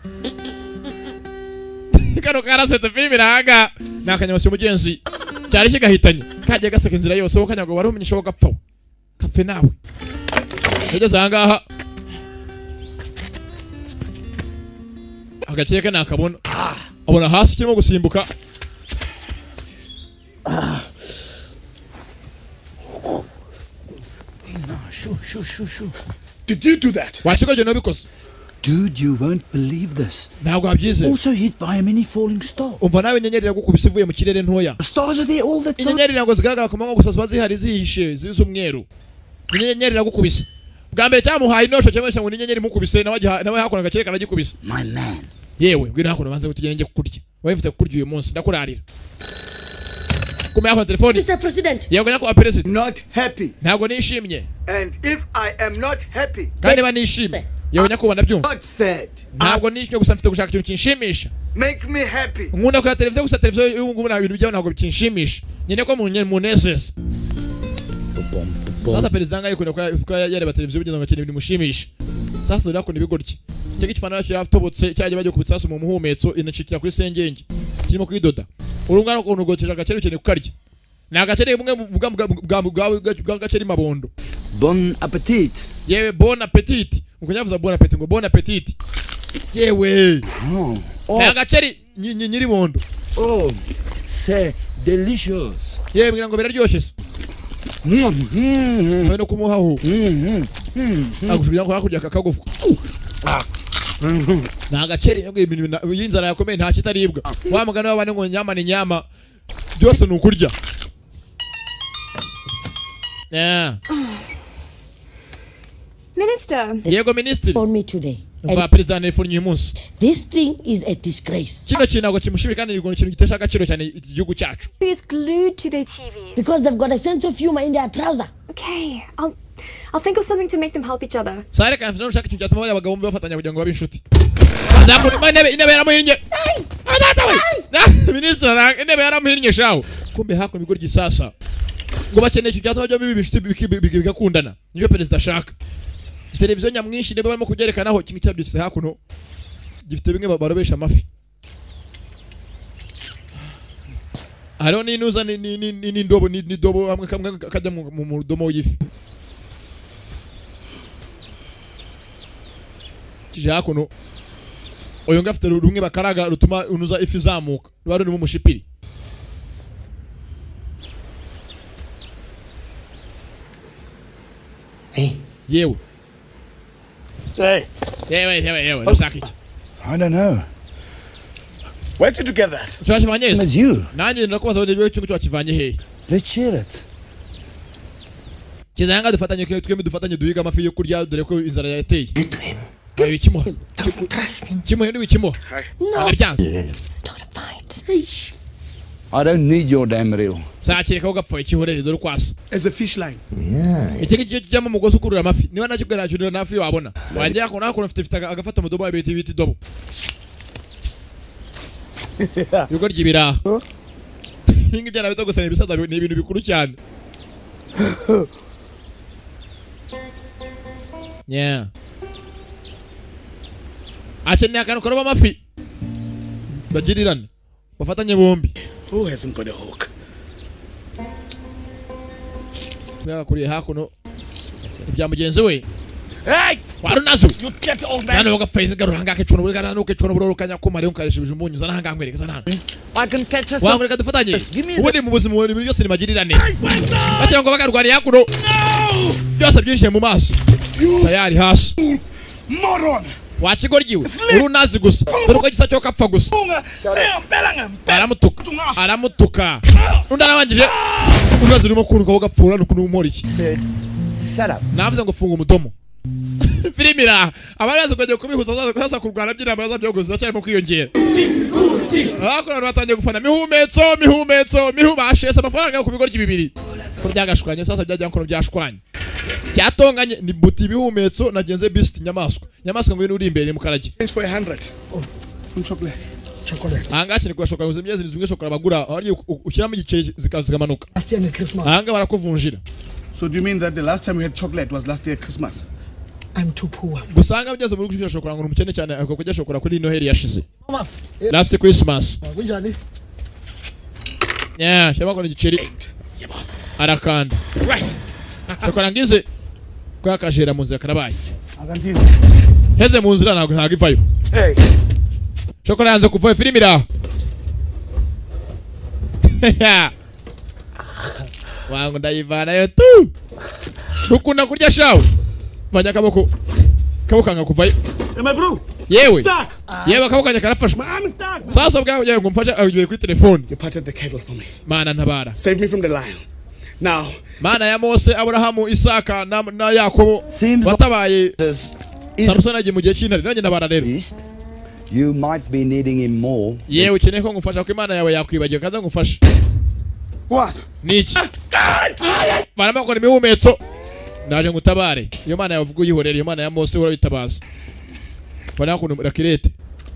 Kano karasete filime iranga nakanyamasyo mugenzi cyari kigahitanye kaje gaseka inzira yose wo kanyago wari umenyesha gapfa kapfe nawe ngeze ahangaha agakeka nakabona abona hasi kirimo gusimbuka. Shoo, shoo, shoo, shoo. Did you do that? Wachikoje no bikoze. Dude, you won't believe this. Ntabwo abyize. Also hit by a mini falling star. Umva nawe inyenyeri yagukubise ivuye mu kirere ntoya. The stars are there all the time. Inyenyeri ntabwo zigaragara ku manywa gusa ziba zihari zihishe zizumweru. Inyenyeri yagukubise. Bwa mbere cyamuhaye inosho cyangwa cyangwa inyenyeri mukubise nawe nawe hakona gakere karagikubise. My man. Yewe ngwino hakona banze kutugenge kukurya. Wawe mfite kukurya uyu munsi ndakurarira. Kuma yakona telefoni. Mister President. Yego yako wa president. Not happy. Ntabwo nishimye. And if I am not happy. Kandi ba nishimye. Yewe nyakubona byumva. God said. Ntabwo nishimye gusa mfite gushaka ikintu kinshimisha. Make me happy. Nkunda kwa televiziyo gusa televiziyo y'ubu ngubu nta bintu byaho ntabwo bikinshimisha. Nyine ko mu munezeza. Sasa perezida ngaye kuna kwa yareba televiziyo bigenda ngo kintu bimushimisha. Sasa rero akunda ibigoryi. Cyo gipana cyo yatobotse cyaje bajye kubitsa mu muhumetso inacikira kuri sengenge. Kirimo kwidoda. Urungano ko nugoteje agaciro cyane kukarya. Na agaciro bumwe bwa bwa gaciro mabondo. Bon appetit. Yewe bon appetit. Ukunyavuza bon appetit ngo bon appetit. Yewe. Oh. Na agaciro nyiri bondo. Oh. C'est delicious. Yewe ngira ngo biraryoshye se. Mm. Mm. Bano kumuhaho. Mm. Mm. Agushuya ko hakurya kakagufu. Na agaciro ngo ibintu y'inzara yakomeye nta kitaribwa. Wa mugana w'abane ngo nyama ni nyama. Byose nukurya. Yeah. Minister. Yego minister. For me today. Umva president telefone uyu munsi. This thing is a disgrace. Kino kintu ntabwo kimushimira kandi ngo ikintu gitesha agaciro cyane igihugu cyacu. He's glued to their T Vs. Because they've got a sense of humor in their trouser. Okay, I'll I'll think of something to make them help each other. Sare kan fino ushaka ikintu cyatuma bari abagabo bafatanya kugira ngo babe inshuti. Nzamu intebe intebe yaramuhinnye. Abadata we. Minister intebe yaramuhinnye shawo. Kumbe hako bigoryi sasa. Ngo bakeneye ikintu cyatuma byo bibi inshuti bigakundana. Niyo president ashaka. Televiziyo nyamwinshi niba barimo kubyerekanaho kintu cyabyitse hakuno gifite bimwe barobesha amafi. Haro ni nuza ni ni ni ndobo ni ndobo hamwe kamwe kajya mu mudomo y'ifi. Kije hakuno oyo ngafite rumwe bakaraga rutuma unuza ifi zamuka. Rwari mu mushipiri. Hey. Yewe. Hey. Yewe, yewe, yewe, nashaka iki? I don't know. Where did you get that? Twakivanye ese. It's you. Nanjye ndakubaza wende byo cyungu twakivanye he. Let's share it. Kizanga dufatanye twembi dufatanye duhiga amafi yo kurya dore ko inzara yateye. Give it to him. Ayo kimuha. Kimuha ni wikimuha. Anabyanze. Start a fight. I don't need your damn reel. Sakireka ugapfa ikihorere dore kwasa. As a fish line. Yeah. Iki gice cyama mugozi ukurura amafi. Niba nacyo garajurira nafi wabona. Wanjye ko nako nafite fita agafata mu dobo abiti biti dobo. Yuko ryibira. Ingi byana bito gusana ibisaza ni ibintu bikuru cyane. Yeah. Akeneye akantu karoba amafi. Bagirirane. Bafatanye bombi. Who hasn't got a hook? Mwa kuriye hakuno. Ibya mugenzi we. Hey! Warunazo. You get old man. Nano yoga face garuhanga ke chono bugana no ke chono buro kanya ko mari unkarishije umunyu zana hanga ngwereka zana. I can catch us. Wangu reka dufatanye. Ubundi mu buzima buri byose ni magirirane. Bacha ngo bagarwari hakuno. Byose byinshi mu maso. Tayari hasi. Moron. Wachigorgiwe. Urunazi gusa. Dore ko gisa cyo kapfa gusa. Aramutuka. Aramutuka. Unda nabangije. Urunazi rurimo kuntuka ho gapfura no kunumora iki. Shut up. Navuze ngo funga umudomo. Filimira. Abaraza kujya kubihuza sasa kurwana by'inama za byo gusa cyane mu kwiyongera. Akora batangiye gufana mihumetso mihumetso mihubashese amafaranga yo kubigoryi bibiri. Ko byagashwanye sasa byajya nkono byashwanye. Cyatonganye ni buti bihumetso nagenze beast nyamaswa. Nyamaswa ngo uri imbere mu karage. For one hundred. Oh, chocolate. Chocolate. Anga kiri kurashoka uze myezi zimwe shokora bagura ari ukiramo igiceri zikazigamanuka. Last year Christmas. Anga barakuvunjira. So do you mean that the last time we had chocolate was last year Christmas? I'm too poor. Gusanga byeze muri gushira shokora ngo umukene cyane ako kujya shokora kuri Noheli yashize. Last Christmas. Kunjani? Yeah, shaba ko igiceri. Arakanda. Right. Shokora ngize kwa kajera munzira karabaye. Agantiza. Heze munzira ntago ntago ivayo. Hey. Shokora yanze kuva filimira. Wangu ndayivana yo tu. Dukunda kurya shawe. Fanya kaboko. Kaboko kanga kuvayo. My bro. Yewe. Yewe kaboko kanya karafashwe. Sasa bwawe yawe ngumfasha agiye kuri telefone. You parted the kettle for me. Mana ntabara. Save me from the lion. Now, Mana ya Mose, Abrahamu, Isaka na, na Yakobo watabaye Samson agiye mu gihe cy'intare nanjye nabara rero. You might be needing him more. Yewe ukeneye ko ngufasha ko Imana yawe yakwibagiwe kaza ngufasha. What? Niki? Barama ko imihumetso. Naje ngutabare. Iyo Mana yavuga uyihorere, iyo Mana ya Mose ura bitabaza. Fana ko rakirete.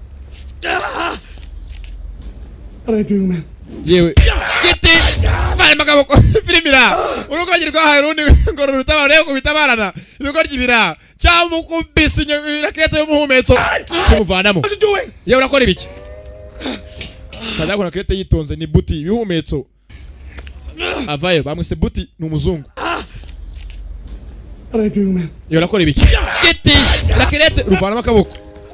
What are you doing, man? Yewe. Giti. Bari magabo filimira. Urugogirwa harundi ngoro rutabare ko bitabarana. Ibigoryi bira. Chamu kumbisi rakirete yo muhumetso. Kimuvanamo. What are you doing? Yewe urakora ibiki? Kaza ko rakirete yitonze ni buti ibihumetso. Avayo bamwise buti ni umuzungu. What are you doing, man? Yewe urakora ibiki? Giti. Rakirete ruvanamo akaboko.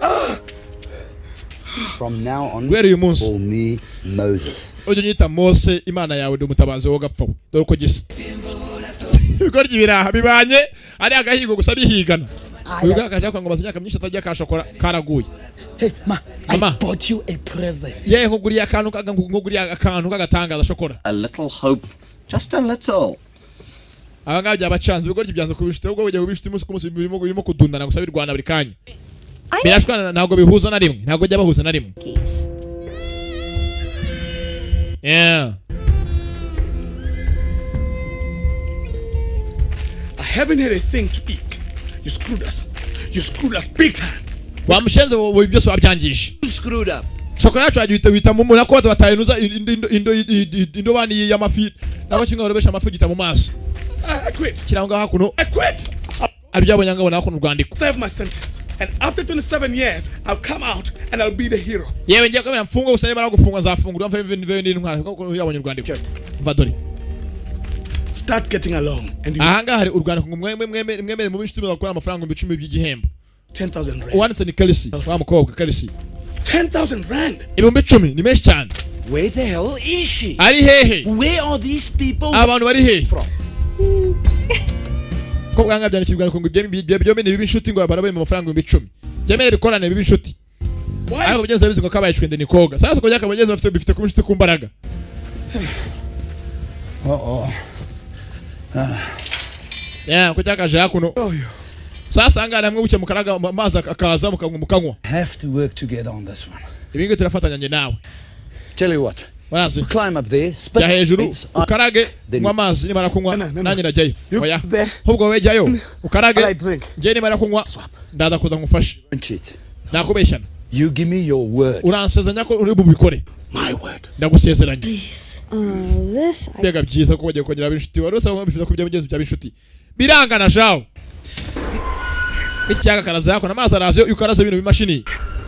From now on, Where are you, Moses? call me Moses. Ojo nyita Mose Imana yawe ndi umutabazi wo gapfa. Dore ko gisa. Ibigoryi biraha bibanye ari agahigo gusa bihigana. Uyu akaje kwa ngo bazimyaka myinshi atajya kashokora karaguye. Hey, ma, Mama. I bought you a present. Ye nkuguriye akantu kaga nkuguriye akantu kagatangaza shokora. A little hope, just a little. Abanga byabacanze ibigoryi byanze kubishite ubwo bujya kubishite umunsi kumunsi birimo birimo kudundana gusa birwana buri kanya. Birashwana ntago bihuza na rimwe, ntago jya bahuza na rimwe. Yeah. I haven't had a thing to eat. You screwed us. You screwed us big time. Wamushenze wo byose wabyangisha. You screwed up. Shokora yacu agihita wita mu muna ko batayenuza indo indo indo bani y'amafi. Abakinga barebesha amafi gita mu maso. I quit. Kiranga hakuno. I quit. Abyabonye ngabona hakuno rwandiko. Serve my sentence. And after twenty-seven years, I'll come out and I'll be the hero. Yewe ngiye kwemera mfungo usanye bara gufungwa nzafungura mfa ibintu n'intwara kuko yabonye rwandiko. Mva dori. Start getting along and you Ahanga hari urwandiko ngo mwemwe mwemere mwemere mu bishitimo bakora amafaranga ibicumi by'igihembo. ten thousand rand. Uwanditse ni Kelsey, wa mukobwa Kelsey. ten thousand rand. Ibihumbi icumi ni menshi cyane. Where the hell is she? Ari hehe? Where are these people Abantu bari hehe? from? Ko bwanga byandikirwa ngo ibyo byo bene bibishuti ngo barabaye mu mafaranga ibihumbi icumi. Byemere bikorane bibishuti. Ariko bugeze bizi ngo kabaye cwende ni koga. Sasa ko byaka bugeze bafite bifite kubishuti kumbaraga. Uh oh. Yeah, ko cyakaje hakuno. sasa ngana mwe buke mukaraga amazi akaza mukanywa mukanywa Have to work together on this one. ibingi turafatanya nje nawe Tell you what. Wazi Climb up there, spit ja hejuru bits on- ukarage Then- nywa amazi nimara kunywa nanjye najyayo oya there. ahubwo we jyayo All I ukarage drink. nje nimara kunywa ndaza kuza ngufashe Don't cheat. nakubeshyana You give me your word. uransezanya ko uri bubikore My word. ndagusezeranye Oh, this I bega byiza ko bagiye kongera ab'inshuti wari usaba bifuza kubya mugenzi bya inshuti birangana jawo iki cyaga karaza yako namazi araze ukaraza ibintu bimashini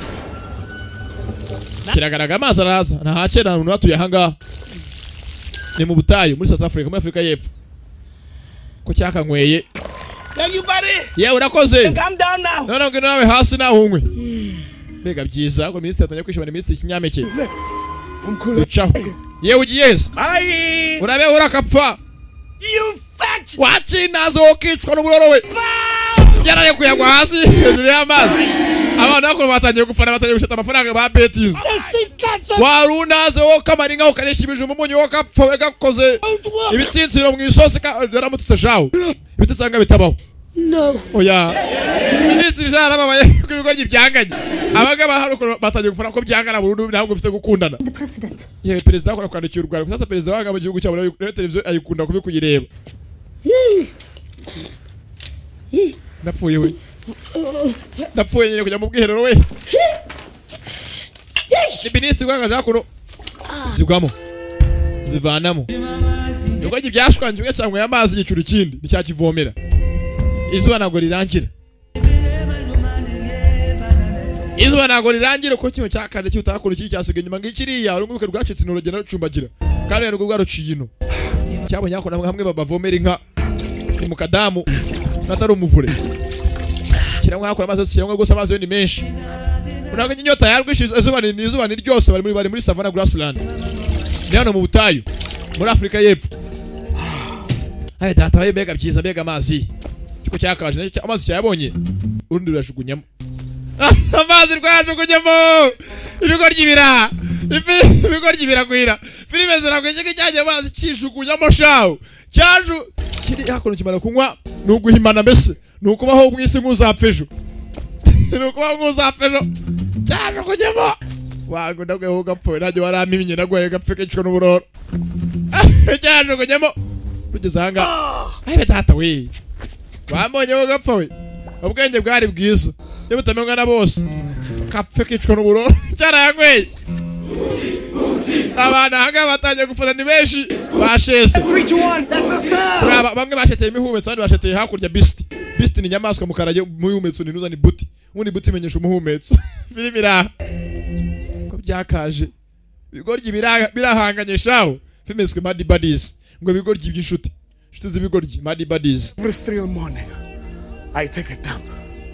kiragaragara amazi araza nta hakera umuntu watuye aha ni mu butayu muri South Africa muri Afrika y'Epfo ko cyakanyweye Thank you, buddy. yewe urakoze Calm down now. none ngo nawe hasi naho unywe bega byiza ko minisitiri atanye kwishimana minisitiri kinyameke ucaho yewe ugiye heza Bye. urabe urakapfa You fat. wakinazo ukicwa n'uburoro we yarare kuyagwa hasi hejuru y'amazi abantu bako batangiye gufana batangiye gushata amafaranga ba betinze warunaze wo kamaringa ukaresha ibijumba umunyu wo kapfa we gakoze ibitsintsiro mu isosi yaramutse jawo ibitsanga bitabaho No. oya minisitiri jara babaye ko ibigoryi byanganye abaga baharuko batangiye gufana ko byangana burundu ntabwo bifite gukundana the president. yewe perezida akora kwandikira u Rwanda sasa perezida wanga mu gihugu cyabo na televiziyo ayikunda kubikuyireba ndapfuye we ndapfuye nyine kujya mu bwiherero we ni minisitiri wanga jakuno zigwamo zivanamo ibigoryi byashwanje kimwe cyangwa y'amazi yicura ikindi nicyakivomera izuba ntabwo rirangira izuba ntabwo rirangira uko kimwe cyakane cyutakora iki cyasigaye nyuma ngikiriya urunguruke rwacitse n'urugendo rucumbagira kandi n'urwo rwaruciye ino cyabonye yako namwe hamwe babavomera inka ni mu kadamu natari umuvure kiramwe hakora amazi kiramwe gose amazi yo ni menshi unaga inyota yarwishize izuba ni izuba ni ryose bari muri bari muri Savannah Grassland ni hano mu butayu muri Afrika y'Epfo aye data baye mega byiza mega amazi kiko cyakaje n'icyo amazi cyabonye urundi rurashugunyamo amazi rwajugunyamo ibigoryi bira ibigoryi biragwira filime ziragwije cyajya amazi cishugunyamo shawo cyaju kiri hakono kimara kunywa nuguhimana mbese nukubaho mwisi nkuzapfejo nukubaho nkuzapfejo cyajugunyamo wago ndagwe ho gapfoye najye waramiminye nagwaye gapfeke cyo n'uburoro cyajugunyamo kugeza hanga ayi data we bambonye ho gapfa we ubwenge bwari bwiza iyo butamenywa na bose kapfe kicwa n'uburoro cyarayanyweye abana hanga batangiye gufana ni benshi bashese bamwe basheteye imihumetso abandi basheteye hakurya beast beast ni nyamaswa mukaraje muhumetso ni nuza ni buti ubundi buti menyesha umuhumetso filimi iraha ko byakaje bigoryi birahanganye shaho filmeswe Mad Buddies ngo bigoryi by'inshuti inshuti z'ibigoryi Mad Buddies Every single morning, I take it down.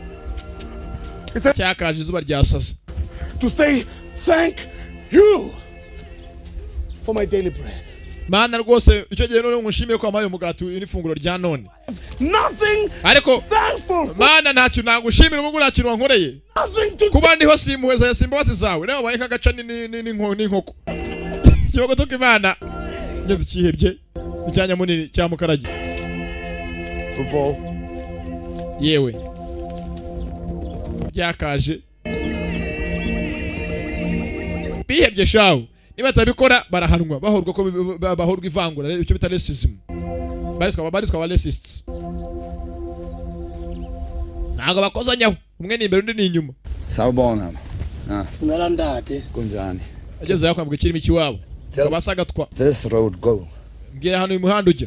cyakaje izuba ryasasa To say thank you for my daily bread. mana rwose icyo gihe none ngushimire ko amaye umugati n'ifunguro rya none Nothing ariko thankful for. mana ntacyo nagushimira ubwo ntacyo wankoreye kuba ndiho simpuheza ya simbabazi zawe nawe wabaye nk'agaca n'inkoko kibago tuko imana ngeze ikihebye icyanya munini cya mukarage Football. yewe byakaje bihebye shawo niba batabikora barahanwa bahorwa ko bahorwa ivangura icyo bita racism barizwa barizwa ba racists ntago bakozanyaho umwe ni imbere undi ni inyuma Sawubona. Ah, Unarandate. kunjani? ageze yakwamvuga kirimo ikiwabo basagatwa This road go. mbwira hano uyu muhanda ujya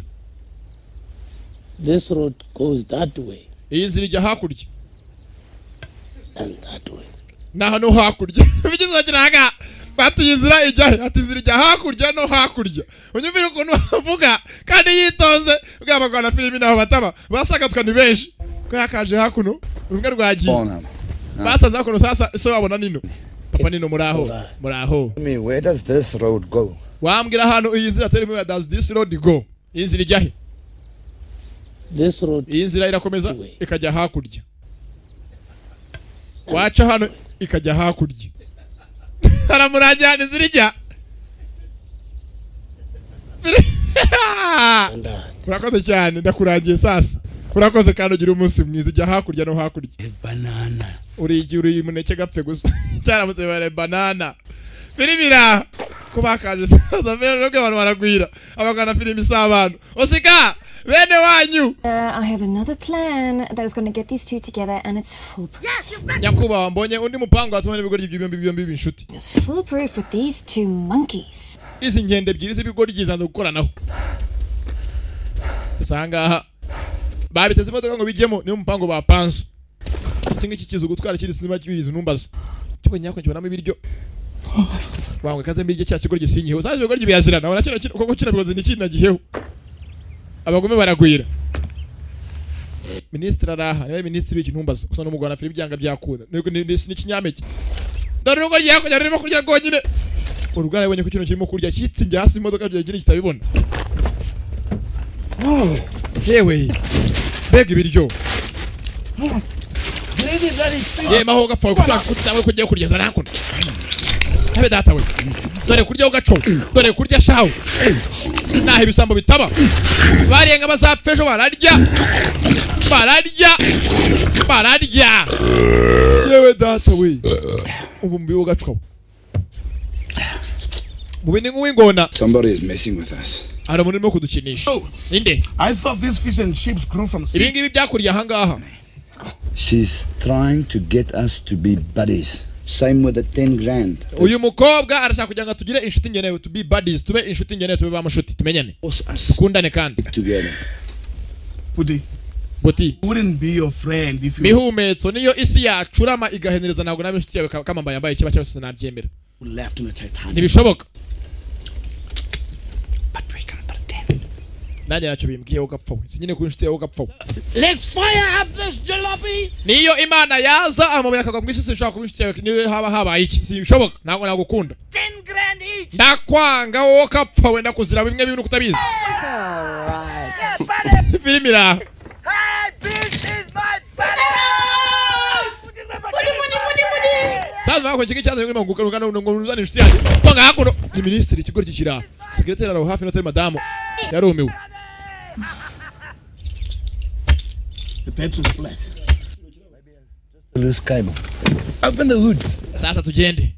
This road goes that way iyi nzira ijya hakurya and that way. na hano hakurya bigize agira hanga bati inzira ijya ati inzira ijya hakurya no hakurya unyumvira ukuntu bavuga kandi yitonze bwabagwana filimi naho bataba basagatwa ni benshi ko yakaje hakuno rumwe rwagiye basaza hakuno sasa se wabona nino papa nino muraho muraho Me, where does this road go? wambwira hano iyi nzira tell me where does this road go iyi nzira ijya he This road iyi nzira irakomeza ikajya hakurya waca hano ikajya hakurya haramurajyana inzira ijya urakoze cyane ndakuragiye sasa urakoze kandi ugira umunsi mwiza ijya hakurya no hakurya banana uri igi uri muneke gapfe gusa cyaramutse bare banana filimira kubakaje saza mbere no abantu baragwira abagana filimi s'abantu osika bene wanyu Uh, I have another plan that is going to get these two together, and it's foolproof. nyakuba mbonye undi mupango atuma n'ibigori by'ibyo byombi b'inshuti It's foolproof with these two monkeys. izi ngende ebyiri z'ibigori gizanze gukoranaho usanga babiteze imodoka ngo bijyemo niyo mupango bapanze iki ngiki kizu gutwara kiri sinima cy'ibizi numbaza cyo nyako kibonamo ibiryo wangwe kaze mbije cya kigori gisinyiheho saje ibigori byazirana wana kino koko kina bigoze n'ikindi nagiheho abagome baragwira Ministre araha niwe ministre w'iki numbaza gusa n'umugwana Philip byanga byakunda nuko ni n'ikinyameke dore nuko ryako yarimo kurya gonyine urugara yabonye ko kino kirimo kurya kitsinge hasi imodoka byagira kitabibona yewe bega ibiryo ye maho gapfa kutwa kutawe kujya kurya nakunda habe data we dore kurya ugaco dore kurya shawo naho ibisambo bitaba bariyenga bazapfejo bararya bararya bararya yewe data we uvu mbi ugaco mubini ngwingona Somebody is messing with us. ara munimo kudukinisha inde I thought these fish and chips grew from sea. ibingi byakurya hangaha She's trying to get us to be buddies. Same with the ten grand. uyu mukobwa arashaka kugira ngo tugire inshuti ngenewe to be buddies tube inshuti ngenewe tube bamushuti tumenyane tukundane kandi Together. Buti, Buti wouldn't be your friend if you mihumetso niyo isi yacurama igahenereza ntabwo nabe inshuti yawe kama mbaye yambaye kiba cyose nabyemera left on the Titanic. ntibishoboka But we can pretend. nanjye nacyo bimbwiye ugapfa we sinyine kuri inshuti yawe ugapfa we Let's fire up this jalopy. niyo imana yaza amabuye akagwa mu isi sinshaka kuba inshuti yawe niyo haba habaye iki sibishoboka ntabwo nagukunda Ten grand each. ndakwanga wowe kapfa we ndakuzira bimwe bintu kutabizi Alright. filimi iraha saza wako chiki cyanze ngoma nguka ngo ngo nuzane inshuti yanjye kwanga hakuno ni ministre ikigo gikira secretary araho hafi n'otari madamu yarumiwe The petrol split. Loose cable. Open the hood. sasa tugende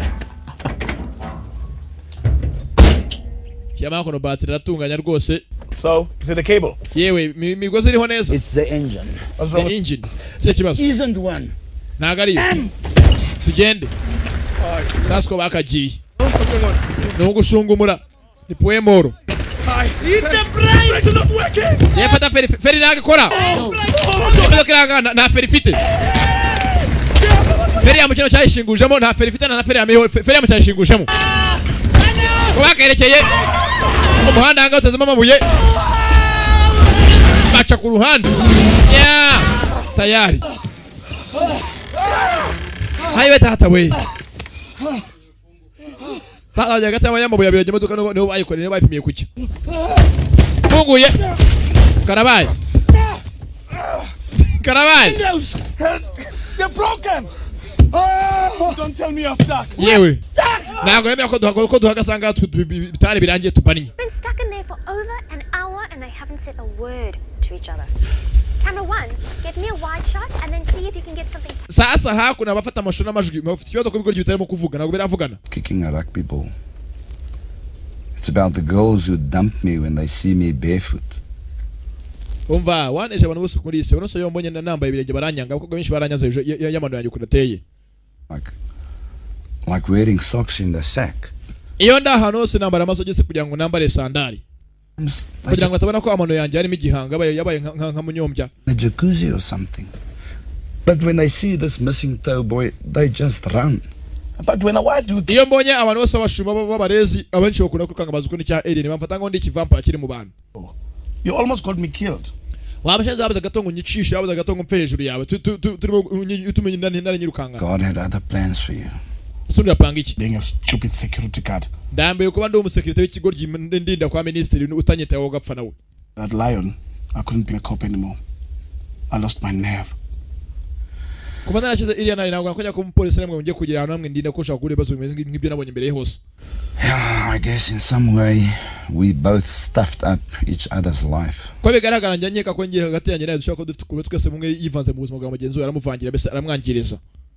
Kiyama kono battery ratunganya rwose So, is it the cable? yewe mi- migozi iriho neza It's the engine. What's wrong? the engine se kibazo Isn't one. ntago ariyo tugende sasa ko bakagiye What's going on? ni ugushungumura ni poemoro Eat the brakes! It's not working! yefata feri feri nagakora imodoka iranga nta feri ifite feri ya mukino cyayishingujemo nta feri ifite na feri ya miho feri ya mukino cyayishingujemo ko bakerekeye umuhanda hanga utazemo amabuye baca ku ruhande ya tayari hayiwe tata we tata ya gatama y'amabuye abiri y'imodoka niho bayikoreye niho bayipimiye kuki funguye karabaye karabaye They're broken! Oh, don't tell me you're stuck. yewe ntabwo nemera ko duhaga ko duhagasanga bitari birangiye tupaniye Been stuck in there for over an hour and they haven't said a word to each other. Camera one, get me a wide shot and then see if you can get something. sasa hakuna abafata amashusho n'amajwi bafite ikibazo ko ibigori bitarimo kuvuga ntabwo biravugana Kicking a rugby ball. It's about the girls who dump me when they see me barefoot. umva waneje abantu bose kuri isi unoso yo mbonye nambaye ibirenge baranyanga abakobwa benshi baranyaze ejo y'amano yanjye kudateye Like, like wearing socks in the sack. iyo ndi ahantu hose nambara amasogisi kugira ngo nambare sandari They kugira ngo ju- atabona ko amano yanjye harimo igihanga yabaye yabaye nka- nka nka munyombya the jacuzzi or something. But when they see this missing toe boy, they just run. But when I why do you iyo mbonye abantu bose bashuma b'abarezi abenshi bakunda kwikanga bazi ko ni cya alien bamfata ngo ndi ikivampire kiri mu bantu you almost got me killed? wabashaje wabaza gato ngo nyicishe wabaza gato ngo mfe hejuru yawe Tu- tu- tu- turimo utumenye ndani ndani nyirukanga God had other plans for you. sundira panga iki Being a stupid security guard. ndambaye kuba ndi umusekirite w'ikigo ndinda kwa ministeri utanyitaho ugapfa nawe That lion, I couldn't be a cop anymore. I lost my nerve. Kuba narashize iriya nari ntabwo nakojya ko umupolisi namwe ngiye kugira ahantu hamwe ndinde ko ushaka kuri bazo bimeze nk'ibyo nabonye imbere hose. Yeah, I guess in some way we both stuffed up each other's life. Ko bigaragara njye nkeka ko ngiye hagati yanjye nayo dushaka ko dufite kure twese mumwe yivanze mu buzima bwa mugenzi we aramuvangira mbese aramwangiriza.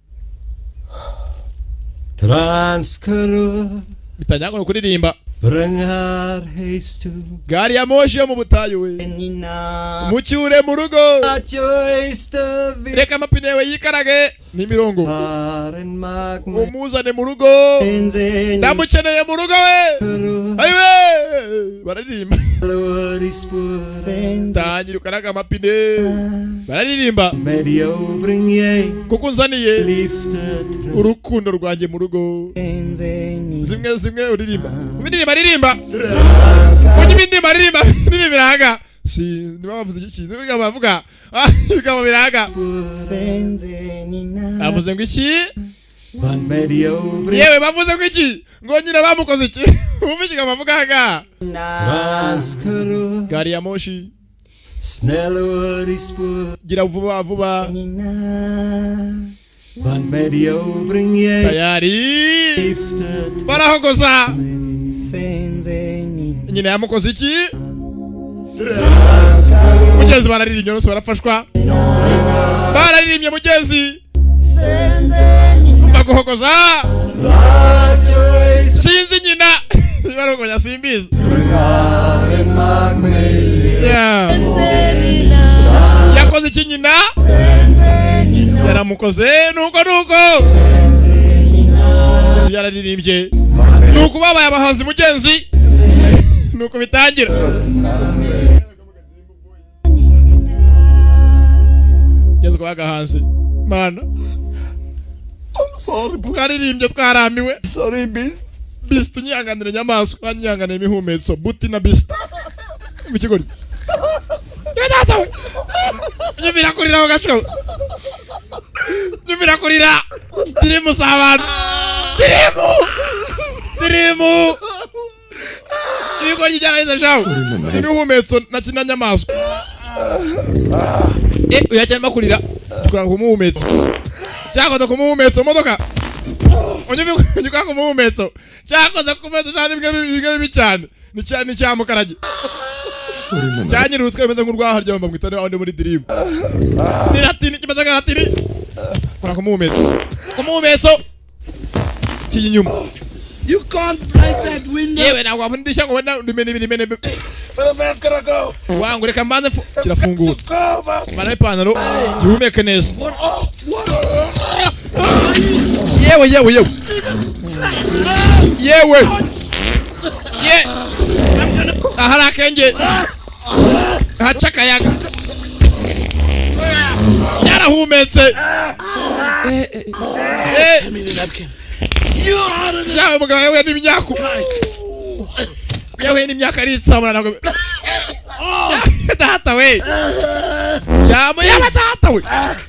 Transkara bitanyango no kuririmba Brangar haste gari ya moshi yo mu butayu we mucyure mu rugo reka amapine we yikarage ni mirongo umuzane mu rugo ndamukeneye mu rugo we ayiwe bararirimba tangira ukaraga amapine bararirimba kuko unzaniye urukundo rwanjye mu rugo zimwe zimwe uririmba biririmba ririmba Kuki bindimba ririmba biranga si niba bavuze iki niba bavuga ah bikaba biranga bavuze ngo iki yewe bavuze ngo iki ngo nyine bamukoze iki umviki bavuga haga gari ya moshi gira vuba vuba Van medio bring je tayari barahogoza nyine yamukoze iki mugenzi bararirimye nose barafashwa bararirimye mugenzi baguhogoza sinzi nyina barogonya simbizi yakoze iki nyina yaramukoze nuko nuko yararirimbye nuko babaye abahanzi mugenzi nuko bitangira yezo kwaga hanze mana I'm sorry bwaririmbye twaramiwe sorry beast beast unyanganire nyamaswa anyanganire imihumetso buti na beast bikigori yadata we nyumira kurira ho gacho nyumira kurira dirimu sabana dirimu dirimu ibigori byarariza shawo imihumetso na kina nyamaswa eh uyacyane makurira tukora kumuhumetso cyakoze kumuhumetso modoka unyumye nyuka kumuhumetso cyakoze kumetso cyane bimwe bibi cyane ni cyane cyamukaraje cyanyira utwe bimeze nk'urwaharya bamba mwitane aho muri dream ni ratini kimeze nka ratini kora kumuhumetso kumuhumetso kiyinyuma. You can't break that window. Yewe na wafundisha ngo wenda ndimene ndimene But the man's gonna go. wangu reka mbanze kirafungura mana ipantaro gihumeke neza yewe yewe yewe yewe ye ahara kenge hachaka yaga yarahumetse eh eh Jawe mugabo yewe n'imyaka yewe n'imyaka ritsamura nako data we Jamu yaba data we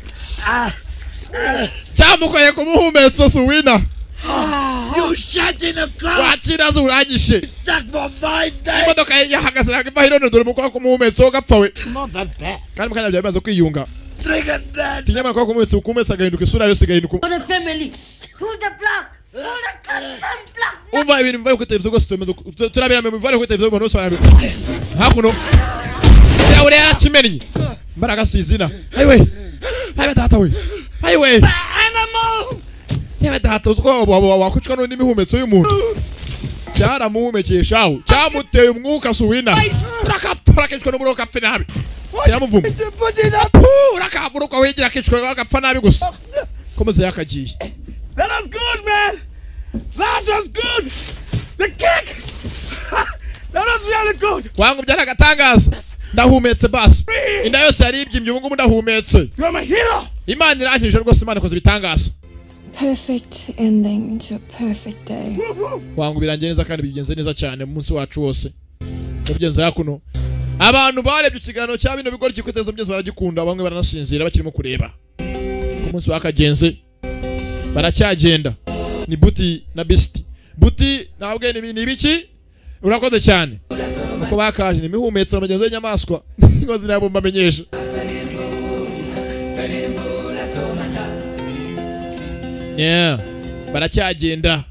Jamu ko yeko muhumetso suwina You shot in a car. Wachira zuragishe Stuck for five days. imodoka yahagaze nakivahiro ndore muko kumuhumetso gapfa we Not that bad. kandi mukanya byamaze kwiyunga Trigger that. tinyama ko kumuhumetso kumesa gahinduka isura yose gahinduka For the family. Who's the block? Who's the custom block? umva ibintu bivaye ku televiziyo gose tumeze turabira mu bivaye ku televiziyo bano sara hakuno ya uri arakimenye mbaraga sizina ayiwe ayiwe data we ayiwe Animal. yewe data uzwo wakucwa no n'imihumetso y'umuntu cyara muhumekeshaho cyamuteye umwuka suwina rakapfa kicwa no buroka pfe nabi cyamuvuma urakaburuka wigira kicwa agapfa nabi gusa komeze yakagiye. That was good, man. That was good. The kick. That was really good. wangu byaragatangaza ndahumetse basi inda yose yaribyimbye ubu ngubu ndahumetse. You're my hero. Imana irangije rwose Imana ikoze bitangaza. Perfect ending to a perfect day. wangu birangiye neza kandi bigenze neza cyane mu munsi wacu wose mugenzi yakuno abantu barebye ikiganiro cya bino bigori kikotezo byose baragikunda bamwe baranasinzira bakirimo kureba ku munsi wakagenze baracyagenda ni buti na beast buti nabwe ni ibiki urakoze cyane uko bakaje ni mihumetso amagenzo y'inyamaswa ngo zinabomba menyesha Yeah. Baracyagenda.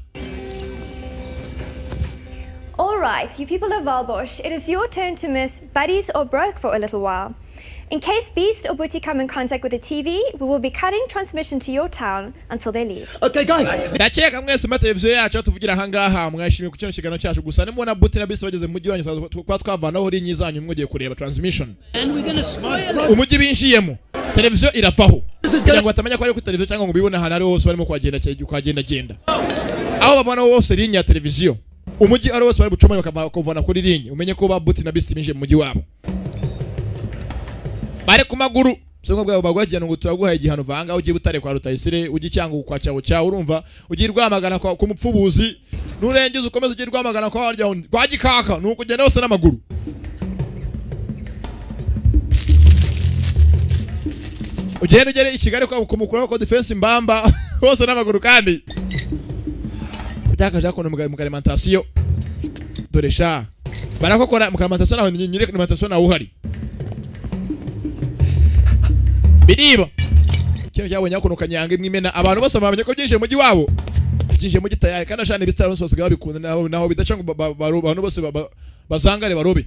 All right, you people of Valbosch, it is your turn to miss buddies or broke for a little while. In case Beast or Booty come in contact with the T V, we will be cutting transmission to your town until they leave. Okay, guys. Ndacheka mwese mu televiziyo yacu tuvugira hangaha mwashimiye ku kintu kigano cyacu gusa nimubona Booty na Beast bageze mu mujyi wanyu kwa twavanaho uri nyizanyu mwogiye kureba transmission. And we're gonna spoil it. Umujyi binjiyemo. Televiziyo iravaho. Kugira ngo batamenya ko ari ku televiziyo cyangwa ngo bibone ahantu ari hose barimo kwagenda cyangwa kwagenda genda. Aho bavana hose linya ya televiziyo. Umujyi ari wose bari bucomora bakavana kuri linya. Umenye ko ba Booty na Beast binjiye mu mujyi wabo. Bare ku maguru songo bwabo bagwajyana ngo turaguhaye igihano vanga ugiye butare kwa Rutayisire ugi cyangwa ukwa cyawo cyawo urumva ugiye rwamagana ku mupfubuzi nurengeze ukomeze ugiye rwamagana kwa warya kwa gikaka nuko ugenda hose n'amaguru. Ugenda ugere i Kigali kwa kumukura ko defense mbamba hose n'amaguru kandi kubyakaje ko mu alimentation dore sha barakokora mu alimentation naho nyine alimentation naho uhari biriba kintu cyabonye ko nukanyanga imwimena abantu bose bamenye ko byinje mu gi wabo byinje mu gitaya kandi ashane bistaro sose gabikunda naho naho bidaca ngo abantu bose bazangare barobe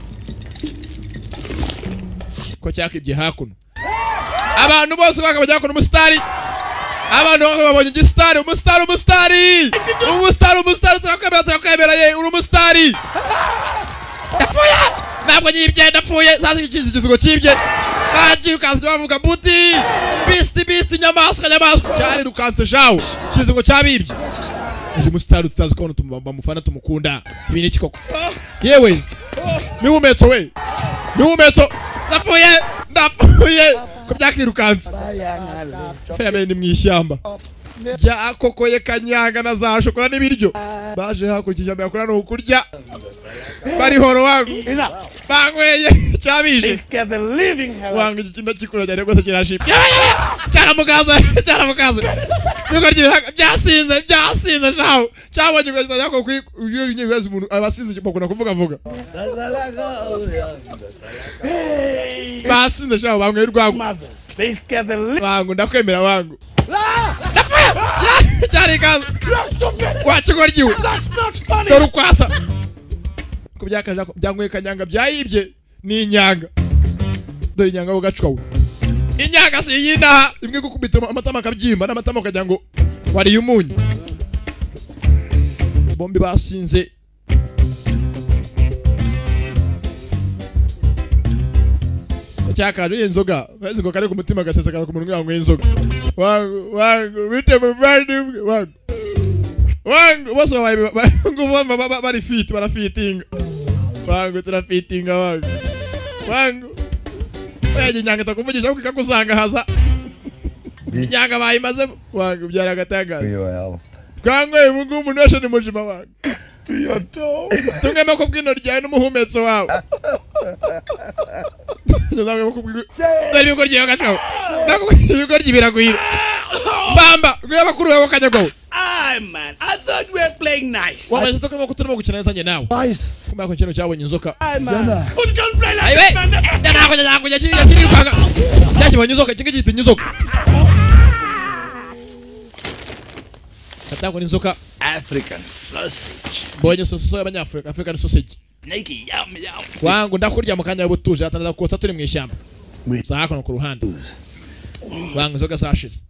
ko cyakibye hakuno abantu bose bakabajya ko umusitari abantu babonye igistari umusitari umusitari umusitari umusitari turakwemera turakwemera ye uri umusitari ndapfuye ntabwo nyibye ndapfuye sasa ikizigo kibye bagiye ukaza bavuga Booty Beast Beast nyamaswa nyamaswa cyari rukanse jawo kizigo cyabibye uyu musitari tutazi ko tumubamba mufana tumukunda ibi ni kikoko yewe mihumetso we mihumetso ndapfuye ndapfuye ko byakirukanse febe ni mwishyamba bya akokoye kanyanga na za shokora n'ibiryo baje hakurya yakora no kurya bari horo wangu bangweye cyabije wangu ikintu kikura cyane rwose kirashimye cyara mukaza cyara mukaza bigorye byasinze byasinze shawo cyabonye ko cyako uyu nyibaza umuntu abasinze bakuna kuvuga vuga basinze shawo bangweye rwangu wangu ndakwemera wangu cyari kaza wachigoryiwe dore ukwasa ko byakaje byangwe kanyanga byayibye ni inyanga dore inyanga ugacwawe inyanga si yinaha imwe gukubita amatama kabyimba n'amatama kajya ngo wari yumunyu bombi basinze cyakaje inzoga wese ngo kare ku mutima gasesakara ku munwa wangu inzoga wangu wangu bite muvandi wangu wangu bose ngo bari fit bara fitinga wangu turafitinga wangu wangu yaje nyanga takuvugisha ko kakuzanga haza nyanga bayimaze wangu byara gatagaza kwangwe mungu umuntu wese ni mujima wangu tiyoto tungema ko bwino ryaye n'umuhumetso wawe Nzamwe kubwira dali uko ryaye gacho nako uko ryibiraguira bamba gwe bakuru bawe kanyagwa Ah man, I thought we were playing nice. Wamaze tokera ko turimo gukina neza nge nawe. Kuma ko kintu cyabonye inzoka. Put gun play like this man. Ndana ko ndana ko yakiri yakiri kwanga. Cyakibonye inzoka kingi giti inzoka. Katako inzoka African sausage. Bonye sausage y'abanyafrika, African sausage. Nike yam yam. Wangu ndakurya mu kanya y'ubutuje atanaza kotsa turi mu ishyamba. Saka no ku ruhande. Wangu inzoka sashize.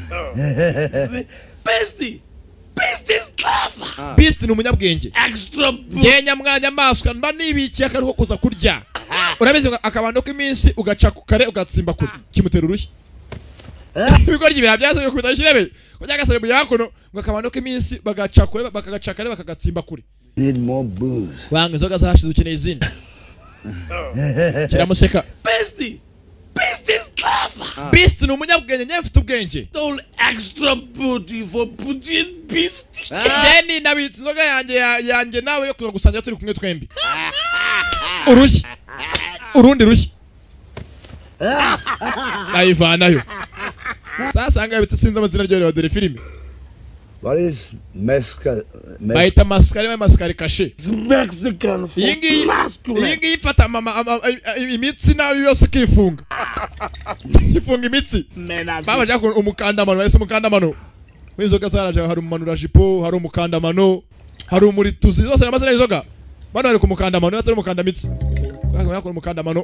Bestie. Beast is clever. Beast ni umunyabwenge. Extra. Ngenya mwanya maswa mba nibikiye akaruko kuza kurya. Urabizi akabando k'iminsi ugaca ku kare ugatsimba kuri kimutera urushyi. Bigoryi bira byazo yo kubita shirebe. Kujya gaserebu yakono ngo akabando k'iminsi bagaca kure bakagaca kare bakagatsimba kuri. Need more booze. Wanga inzoga zashize ukeneye izindi. Kiramuseka. Bestie. Beast is clever. Beast ni umunyabwenge nyefite ubwenge. Stole extra booty for putting Beast. Deni nabitse inzoga yanjye yanjye nawe yo kuza gusangira turi kumwe twembi. Urushyi. Urundi rushyi. Ayivanayo. Sasa anga bitse sinza amazina ryo dore filime. What is mescal? Baita mascari mascari caché. Mexican. Yingi yingi ifata mama imitsi nabi yose kifunga. Ifunga imitsi. Baba jako umukanda mano wese umukanda mano. muri inzoga zaraje hari umumanura jipo hari umukandamano hari umurituzi zose n'amazina y'inzoga bano bari ku mukandamano atari umukandamitsi kwanga yakora umukandamano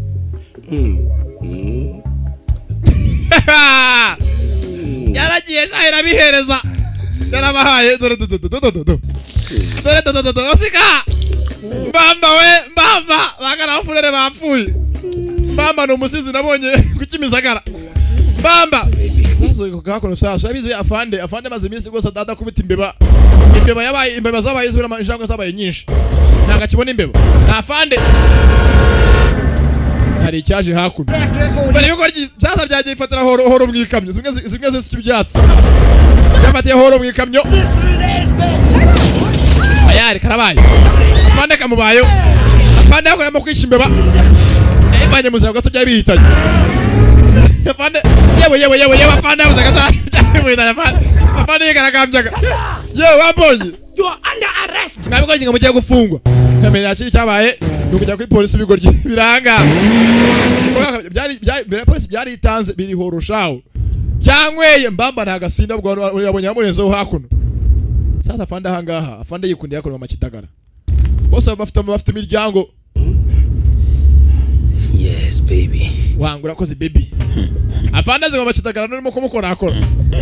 yaragiye shahira bihereza yarabahaye dore dore dore dore dore dore dore dore osika mbamba we mbamba bagara bafurere bapfuye mbamba no musizi nabonye kukimisagara mbamba sasa gakono sasa yabize afande afande maze iminsi gose dada kubita imbeba imbeba yabaye imbeba zabaye zibura amanjangwe zabaye nyinshi ntaga kibona imbeba na afande hari icyaje hakuno bari yuko cyasa byagiye ifatira horo horo mwikamyo zimwe zimwe zose byatsi yafatiye horo mwikamyo ayari karabaye afande kamubayo afande yako yamo kwisha imbeba ebanye muzaga tujya bihitanye afande yewe yewe yewe yewe afande muzaga tujya bihitanye afande afande yigaragambyaga yewe wambonye You are under arrest. nabiko kinga mugiye gufungwa kamera cyo cyabaye nukujya kuri polisi bigoryi biranga byari byari polisi byari itanze biri horoshaho cyangweye mbamba ntagasinda bwo yabonye amurenzo hakuno sasa afande hangaha afande yikundiye yakora amakitagara bose bafite bafite imiryango. Yes baby wangu urakoze baby afande zingoma amakitagara nurimo kumukora akora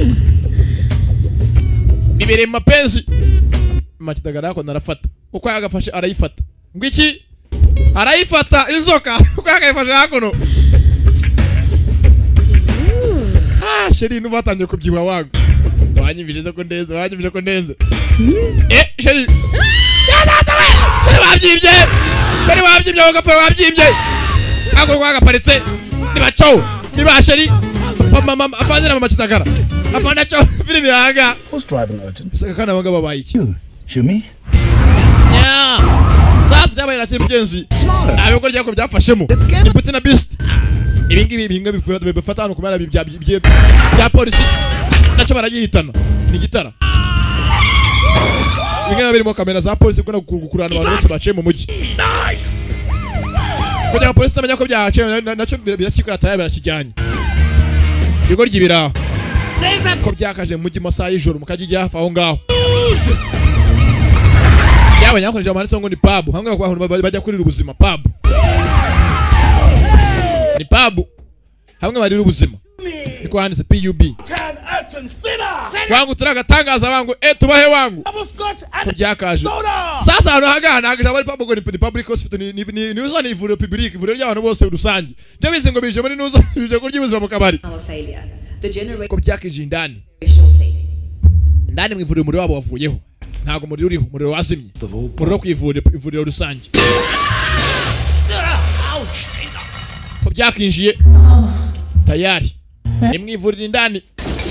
bibere mapenzi makitagara yako narafata uko yagafashe arayifata ngwiki arayifata inzoka uko yagafashe hakuno ah sheri nubatanye kubyiwa wangu wanyimvije ko ndeze wanyimvije ko ndeze eh sheri yadata we sheri wabyibye sheri wabyibye ugapfa wabyibye ako kwagaparitse nibacho niba sheri mama mama afanye makitagara afana cho vile biranga. Who's driving urgent? Saka kana wanga baba iki you Shumi yeah sasa cyaba ira cy'ibyenzi abiko ryako byafashemo iputi na beast ibingi bihinga bifata hano kumara bya bya polisi naco baragihitana ni gitara binga birimo kamera za polisi kuna gukurana abantu bose baciye mu mugi nice kujya polisi tamenya ko byaciye naco birakikora tayari barakijyanye bigo ryibira ko byakaje mu mugi masaha y'ijoro mukajya hafi aho ngaho yawe nyakoreje amanitse ngo ni pub hamwe kwa bajya kurira ubuzima pub ni pub hamwe barira ubuzima niko handitse P U B wangu turagatangaza wangu eh tubahe wangu byakaje sasa hano hagana hagaje bari pub ngo ni public hospital ni ni ni uzana ivuriro public ivuriro ry'abantu bose rusange byo bize ngo bije muri nuza bije kurya ubuzima mu kabari ko byakije indani ndani mu ivuriro muri wabo wavuyeho ntago muri uriho muri wazimye muri kwivurira ivuriro rusange ko byakinjiye tayari ni mu ivuriro indani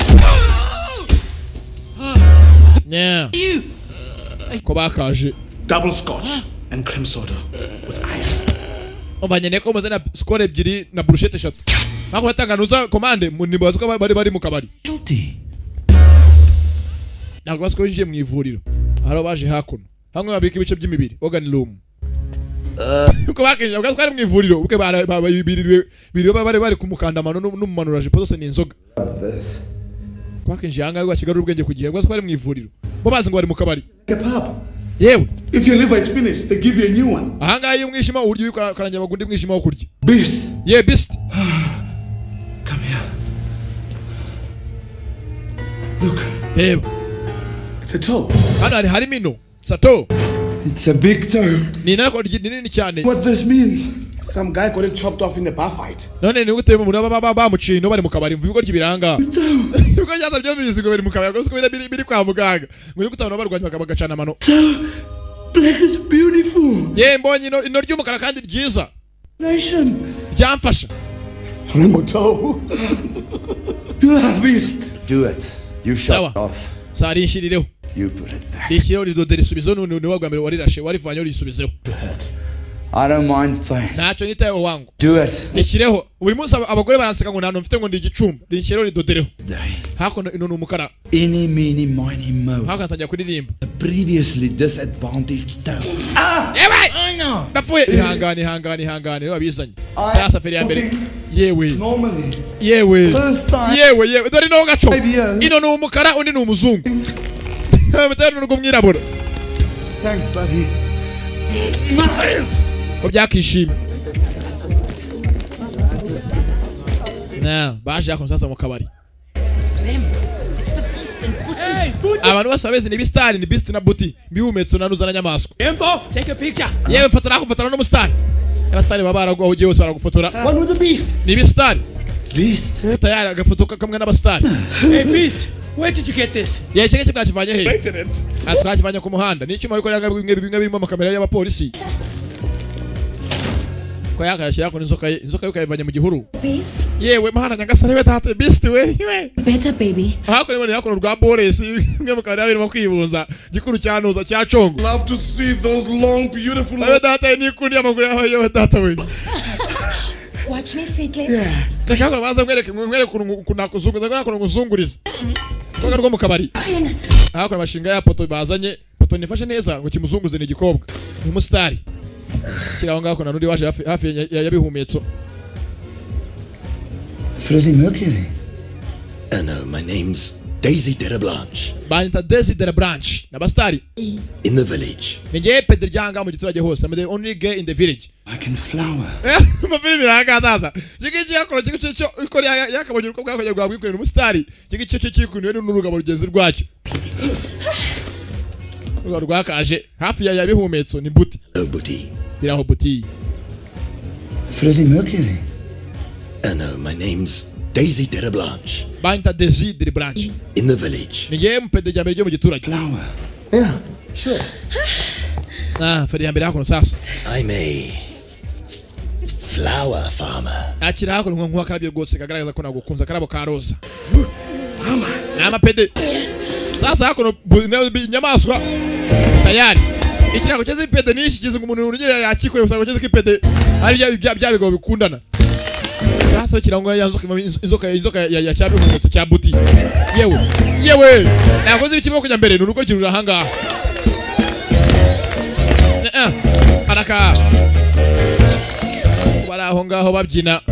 yeah ko bakaje double scotch and cream soda with ice obanye ko muzana score ebyiri na bruschette eshatu nako batanganuza commande mu nibazo ko bari bari mu kabari ntabwo basiko yinjiye mu ivuriro haro baje hakuno hamwe babika ibice by'imibiri organ room uko bakinje ubwo twari mu ivuriro ubwo babibiririwe biriwe bari bari kumukandamano n'umumanura jipo zose n'inzoga kwakinje hanga rwakigarura ubwenge kugiye ubwo twari mu ivuriro bo bazi ngo bari mu kabari yewe if your liver is finished they give you a new one ahanga y'umwijima uryo yukaranje bagundi mwijima wo kurya beast yeah beast come here look yewe it's a toe hano hari hari mino sato it's a big toe ni nako nini cyane what this means some guy got it chopped off in a bar fight none ni gute mu baba bamuciye no bari mu kabari mvugo ry'ibiranga ubwo cyata byo bizi ngo bari mu kabari gusa biri biri kwa muganga ngo ni gutana barwanya bakabagacana mano black is beautiful ye mbonye ino ino ry'umukara kandi ryiza nation byamfasha rainbow toe you have beast do it you shut off sari nshirireho you put it back ishiro ridodera isubizo none wagwamira warirashe warivanye urisubizeho I don't mind pain nacho nitayo wangu do it nishireho buri munsi abagore baranseka ngo nano mfite ngo ndi igicumba ndishiro ridodereho hakono ino numukara any mini mini mo hakatangira kuririmba previously disadvantaged town ah ewe I know ndapfuye ihangane ihangane ihangane wabizanye sasa feri ya mbere yewe Normally. yewe First time. yewe yewe dore no gaco Baby, yeah. ino ni umukara undi ni umuzungu mutari n'urwo mwirabura Thanks, buddy. ko byakishima na baje yakon sasa mu kabari abantu bose babeze ni bistari ni beast na buti bihumetso nanuza na nyamaswa Info, take a picture. yewe fotora akufotora no mustari abastari baba baragwaho giye bose baragufotora One with the beast. ni bistari Beast. tayari agafotoka kamwe n'abastari Hey, beast, where did you get this? ye cheke cyakivanye he atwakivanye ku muhanda ni cyuma bikorera bimwe bimwe birimo amakamera y'abapolisi ko yakashira ko inzoka inzoka yukayivanye mu gihuru Beast? yewe mahana nyagasare we tate beast we we Better, baby. hako nibone yako rwa Boris bimwe mu kabari birimo kwibuza gikuru cyanuza cya Congo Love to see those long, beautiful. we tate ni kundi amaguru yaho yewe tate we Watch me, sweet lips. takako baza mwereke mwereke kunakuzunguza ngako nguzunguriza kwa rwo mu kabari hako bashinga ya poto bazanye poto nifashe neza ngo kimuzunguze ni gikobwa ni mustari kiraho ngako nanundi waje hafi hafi yabihumetso Freddie Mercury. Uh, no, my name's Daisy Derablanche. Banita Daisy Derablanche na bastari In the village. ninge Pedro Janga mu giturage hose I'm the only girl in the village I can flower. mafili biranga sasa kiki yakora kiki cyo ikora yakabonye uko bwakora bwa bwikorera umustari kiki cyo cyikuniwe n'urugabo rugenzi rwacyo rwa rwakaje hafi ya yabihumetso ni buti Oh, Buti. biraho buti Freddie Mercury. Uh, no, my name's Daisy Derablanche. Banita Daisy Derablanche In the village. ninge mpede jambe ryo mu giturage Flower. Yeah, sure. ah feri yambere yako sasa I'm a flower farmer. akira hako nko nkuwa karabye rwose kagaragaza ko nagukunza karabo ka roza ama pede sasa hako nyamaswa tayari ikirago cyeze pede nishi kize umuntu urunyere yakikoye usanga cyeze kipede ari bya bya bigo bikundana sasa kirango yanzoka inzoka inzoka ya cyabe mu cya buti yewe yewe nakoze ikimo kujya mbere nuruko kirura hanga eh araka wala aho ngaho babyina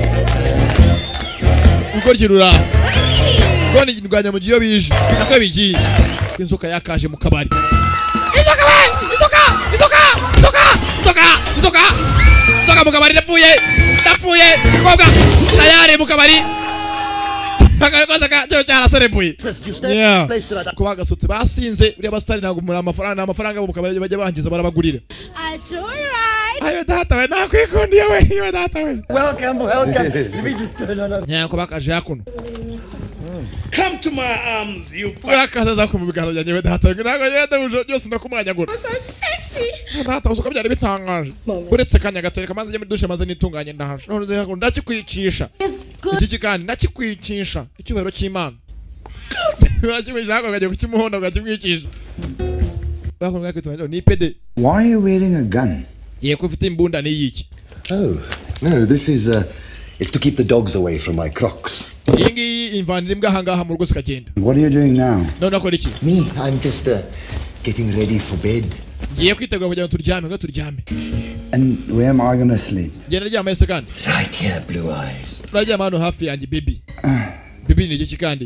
uko kirura ko ni ndwanya mu giyo bije nakwe bigi inzoka yakaje mu kabari inzoka we inzoka inzoka inzoka inzoka inzoka inzoka mu kabari napfuye napfuye kobwa tayari mu kabari akakoza ka cyo cyara serebuye yeah kuba gasutse basinze uri abastari ntago muri amafaranga amafaranga mu kabari bajya bangiza barabagurira ayo data we nakwikundiye we iyo data we Welcome, welcome. Let me just turn on. nya ko bakaje yakuno Come to my arms, you. urakaza za kumubigano byanjye we data we ntago yenda ujo byose ndakumwanya gura So sexy. data usuka byari bitangaje uretse kanya gatore kamaze njye muri dushe maze nitunganye ndahaje none ze yakunda ndakikwikisha iki kikandi ndakikwikisha icyubero cy'Imana urakimwisha hako ngajye kukimuhonda ngakimwikisha bakunda kwitwa ni pede. Why are you wearing a gun? Ye ko ufite imbunda ni yiki? Oh, no, this is uh it's to keep the dogs away from my crocs. Ingi imvanira imbwa hangaha mu rugo sikagenda. What are you doing now? No nakora iki? Me, I'm just uh, getting ready for bed. Ye kwitegura kugira ngo turyame ngo turyame. And where am I gonna sleep? Genda ryama ese kandi. Right here, Blue Eyes. Uraryama hano hafi yanjye baby. Baby ni iki kandi?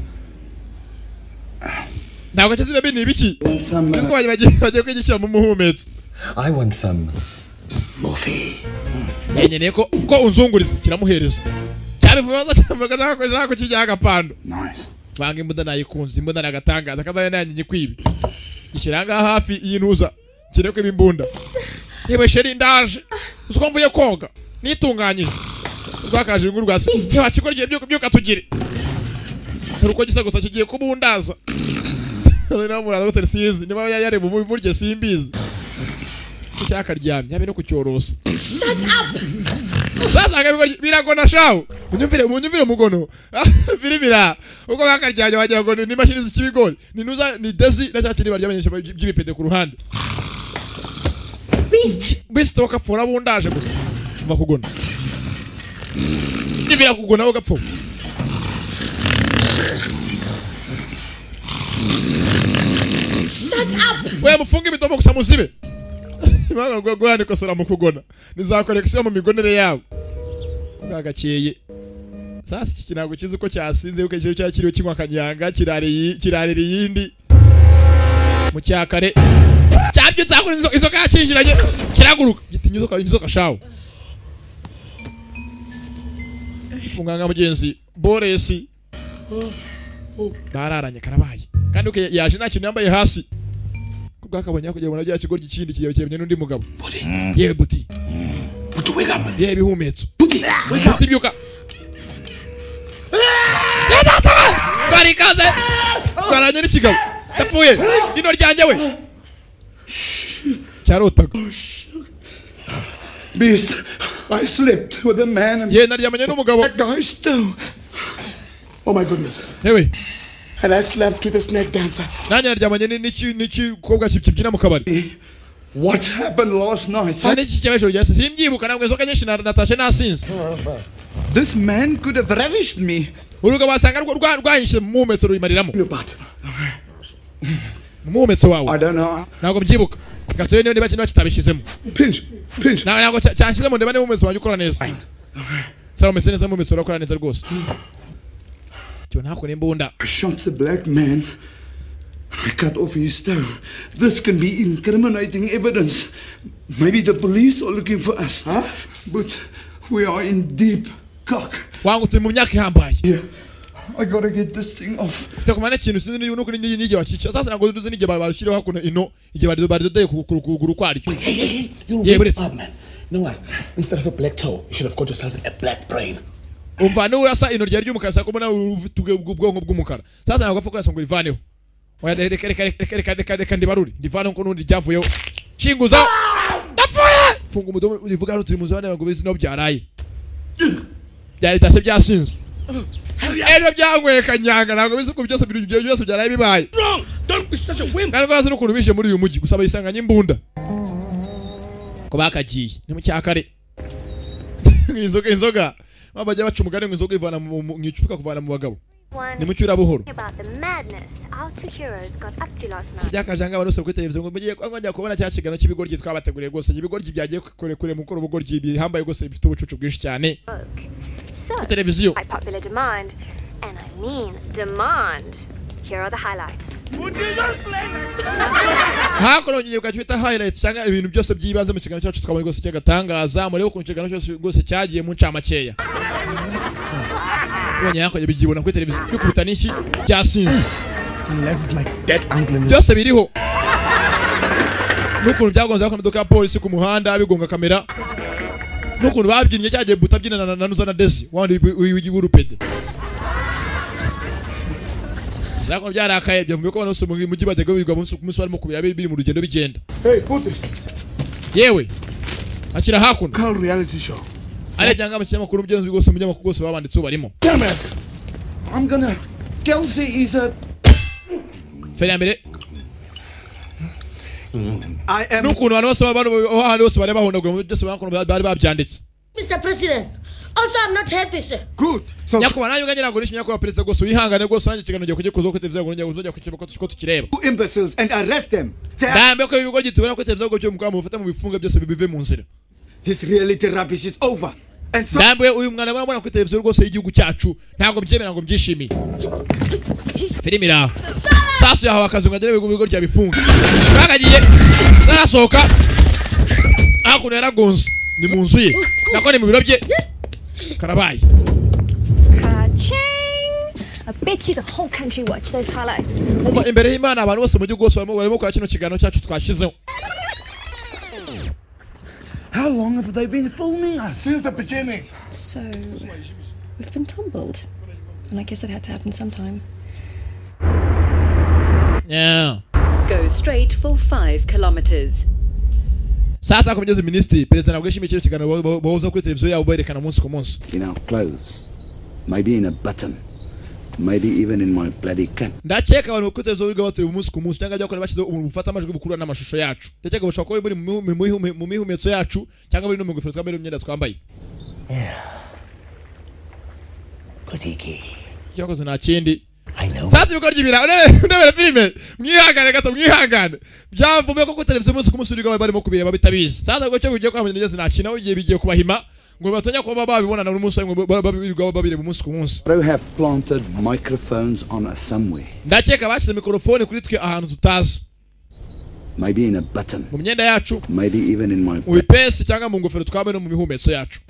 Ntabwo cyazi baby ni ibiki? Kizwa baje baje baje kwigisha mu muhumetso. I want some morphine. Yenye ko ko unzunguriza kiramuhereza. Cyabivuga cyambaga nako nako kijyaga pando. Nice. Banga imbunda nayikunze imbunda nagatangaza kaza yanjye kwibi. Gishiranga hafi y'intuza. Kire ko ibimbunda. Yewe sheri ndaje. Uko mvuye koga. Nitunganyije. Rwakaje inguru rwase. Yewe kikora giye byuka byuka tugire. Ruko gisa gusa kigiye kubundaza. None muraza gutera sizi. Niba yare mu buryo simbizi. Cyakaryamye yabe no kucyorosa. Shut up. Sasa ngabiko biragona shawo. Unyumvire unyumvire mugono. Filibira. Uko bakaryanye wagira ngo ni machine z'ikibigori. Ni nuza ni Desi na cyakiri baryamenyesha by'ibipede ku ruhande. Beast. Beast wakafora bundaje gusa. Mva kugona. Nibira kugona ugapfa. Shut up. Wewe mufunge bitomo gusa muzibe. Imana ngo gwani kosora mu kugona. Niza collection mu migonere yawe. Gagakeye. Sasa iki kinago kizi uko cyasize uko kiri cya kiriyo kinywa kanyanga kirari kirarira yindi. Mu cyakare. Cyabyutse akora izo izo kacinjiranye kiraguruka gitinyuzo ka inzo kashawo. Funganga mugenzi Boresi. Bararanye karabaye. Kandi uke yaje nta kintu yambaye hasi. Kubwakabonye kujya bona bya kigoryi kindi kiyo cyebye n'undi mugabo. Yewe buti. Buti wake up. Yewe bihumetso. Buti. Buti byuka. Gari kaze. Garanye n'ikigabo. Yapfuye. Ino ryanje we. Charotaga. Beast, I slept with a man and Ye naryamanye n'umugabo. that guy still. Oh my goodness. Yewe. And I slept with a snake dancer. Nanya naryamanye n'iki n'iki kobwa kibyina mu kabari. What happened last night? Sane iki cyabesho ryase simbyibuka namwe zoka nyinshi natashe nasinze. This man could have ravished me. Uruga wasanga rwa rwanyishe mu mumetso ruyimariramo. Mu mumetso wawe. I don't know. Nago mbyibuka. Gatore niyo niba kintu kitabishizemo. Pinch, pinch. Na nago cyanshizemo ndeba ne mu mumetso wanjye ukora neza. Sawa mesene za mu mumetso ukora neza rwose. Cyo ntako n'imbunda. I shot a black man. I cut off his toe. This can be incriminating evidence. Maybe the police are looking for us. Huh? But we are in deep cock. Wangu turi mu myaka ihambaye. Yeah. I gotta get this thing off. Mfite kumana ikintu sinzi nuko ni nige wacica. Sasa nago duze nige barashiraho hakuno ino ige bari bari dode kuguru kwari cyo. You wake up, man. You know what? Instead of a black toe, you should have got yourself a black brain. Umva no urasa ino ryari ry'umukara sako mbona ufite ubwonko bw'umukara. Sasa nago afa kurasa ngo rivaneho. Oya reka reka reka reka reka reka ndibaruri. Ndivana ngo nundi ryavuyeho. Shinguza. Ndapfuye. Funga umudomo uvuga ngo turi mu zone ngo bizi no byaraye. Byari tashe byasinze. Ero byangwe kanyanga nago bizi ko byose biri byose byaraye bibaye. Don't be such a wimp. Kandi kwaza n'ukuntu bije muri uyu mujyi gusaba isanganye imbunda. Ko bakagiye ni mu cyakare. Inzoga inzoga. Babajya baca umugani ngo inzoga ivana mu icupa kuvana mu bagabo. Ni mu cyura buhoro. About the madness our two heroes got up to last night. Byakajanga barose kuri televiziyo ngo mugiye kwanganya kubona cya kigano cy'ibigoryi twabateguriye gose ibigoryi byagiye kure kure mu koro bugoryi bihambaye gose bifite ubucucu bwinshi cyane. So, televiziyo. by popular demand, and I mean demand. Here are the highlights. Hakono ngiye kwita highlights cyangwa ibintu byose byibaze mu kigano cyacu twabonye gose cyagatangaza murebe ku kigano cyose gose cyagiye mu ncamakeya. Ubonye yako bigibona kuri televiziyo bikubuta niki cyasinze. Unless it's my dead uncle in this. Byose biriho. Nukuntu byagonze ako ndoka polisi ku muhanda bigonga kamera. Nukuntu babyinnye cyagiye buta byina na Nuza na Desi wandi w'igurupede. Zako byarakaye byavuye ko banose mu mujyi bajyaga bigwa munsi ku munsi barimo kubira biri mu rugendo bigenda. Hey, put it. Yewe. Akira hakuno. Call reality show. Ale byanga amakuru makuru byenze bigose mu nyamakuru gose babanditse barimo. Damn it! I'm gonna. Kelsey is a. Feri mbere. I am. Nukuntu abantu bose abantu hano bose bare bahondagura mu byose bakono bari babyanditse. Mister President, also I'm not happy, sir. Good. So. Nyako bananye nganya ngo nishimye ko president gose uyihangane gose nanje kigano giye kuzo ko televiziyo ngo njya kuzojya ku kiboko ko tukireba. Two imbeciles and arrest them. Dambe ko ibigoryi tubona ko televiziyo go cyo mukama mufata mu bifunga byose bibive mu nzira. This reality rubbish is over. And so. Dambe uyu mwana bamubona ku televiziyo rwose y'igihugu cyacu ntago mbyemera ngo mbyishimiye. Filimira. Sasa yahawe akazi ngo agere mu bigo rya bifunga. Bagagiye narasohoka. Hakuno yaragonze ni mu nzu ye. Nako ni mu biro bye. Karabaye. Ka-ching! I bet you the whole country watched those highlights. Umva imbere y'Imana abantu bose mu gihugu gose barimo barimo kwa kino kigano cyacu twashizeho. How long have they been filming us? Since the beginning. So, we've been tumbled. And I guess it had to happen sometime. Yeah. Go straight for five kilometers. Sasa ko mugeze ministry president nabwishimiye kino kigano boza kuri televiziyo yabo berekana umunsi ku munsi. In our clothes. Maybe in a button. Maybe even in my bloody can. Ndacheka abantu kuri televiziyo biga baturi umunsi ku munsi cyangwa byakora bashize ubufata amajwi bukuru n'amashusho yacu. Ndacheka bashaka ko buri mu mihumetso yacu cyangwa buri no mu ngofero twambaye imyenda twambaye. Butiki. Cyakoze nta kindi. I know. Sasa bigoryi bira urebe urebe filime mwihangane gato mwihangane. Byavume ko ku televiziyo umunsi ku munsi biga barimo kubireba bitabizi. Sasa ngo cyo bigiye kwamenya ngeze nta kintu ugiye bigiye kubahima ngo batonya kuba babibonana n'umunsi ngo babirwa babireba umunsi ku munsi. They have planted microphones on us somewhere. Ndakeka bashyize mikrofone kuri twe ahantu tutazi. Maybe in a button. Mu myenda yacu. Maybe even in my. Mu bipesi cyangwa mu ngofero twabe no mu bihumetso yacu.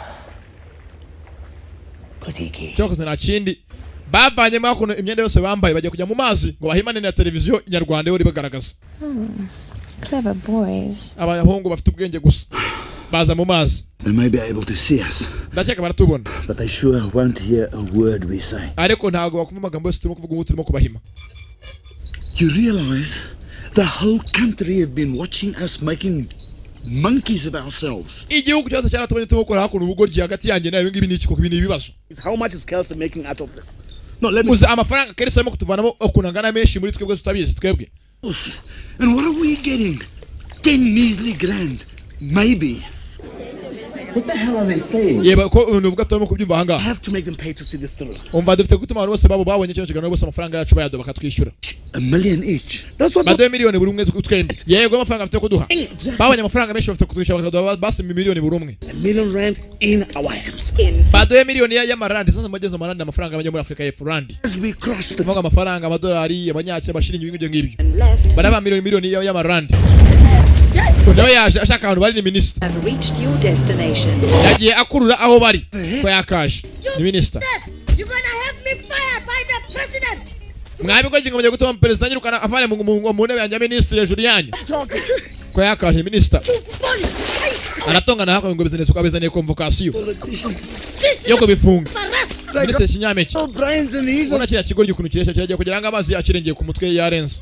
Butiki. Cyokoze na kindi bavanye makuno imyenda yose bambaye bajya kujya mu mazi ngo bahimane na televiziyo inyarwanda yo ribagaragaza. Hmm. Clever boys. Abahungu bafite ubwenge gusa. Baza mu mazi. They may be able to see us. Ndakeka baratubona. But they sure won't hear a word we say. Ariko ntago bakumva amagambo yose turimo kuvuga ngo turimo kubahima. You realize the whole country have been watching us making monkeys of ourselves. Igihugu cyose cyaratubonye turimo gukora hakuno ubugoryi hagati yanjye nayo ngibi ni ikiko ibintu ibibazo. How much is Kelsey making out of this? No, let me. Uza amafaranga Kelsey arimo kutuvanamo okunangana menshi muri twebwe tutabizi twebwe. And what are we getting? Ten measly grand. Maybe. What the hell are they saying? Yeba ko unuvuga turimo kubyumva hanga. I have to make them pay to see this through. Umva dufite gutuma abantu bose babo babonye cyo kiganiro bose amafaranga yacu bayado bakatwishyura. A million each. That's what. Bado miliyoni buri umwe twembi. Yego amafaranga afite kuduha. Babonye amafaranga menshi bafite kutwishyura bakaduha basi miliyoni buri umwe. A million rand in our hands. Bado miliyoni y'amarandi sasa mugeze amarandi amafaranga abanye muri Afrika y'Epfo randi. As we cross the Tuvuga amafaranga amadolari abanyacye abashiringi ibintu ngibyo. Baraba miliyoni miliyoni y'amarandi. Kudaho yaje ashaka abantu bari ni minister. Have reached your destination. Yagiye akurura aho bari. Ko yakaje. Ni minister. You're gonna have me fired by the president. Mwabigo jingo mujye gutuma president nyirukana avane mu ntebe yanjye minister hejuru yanyu. Ko yakaje minister. Aratonga na hako ngo business ko abizaniye convocation. Yo ko bifunga. Minister Kinyameki. Ona kira kigo gikuntu kiresha cyagiye kugira ngo amazi yakirengeye ku mutwe yarenze.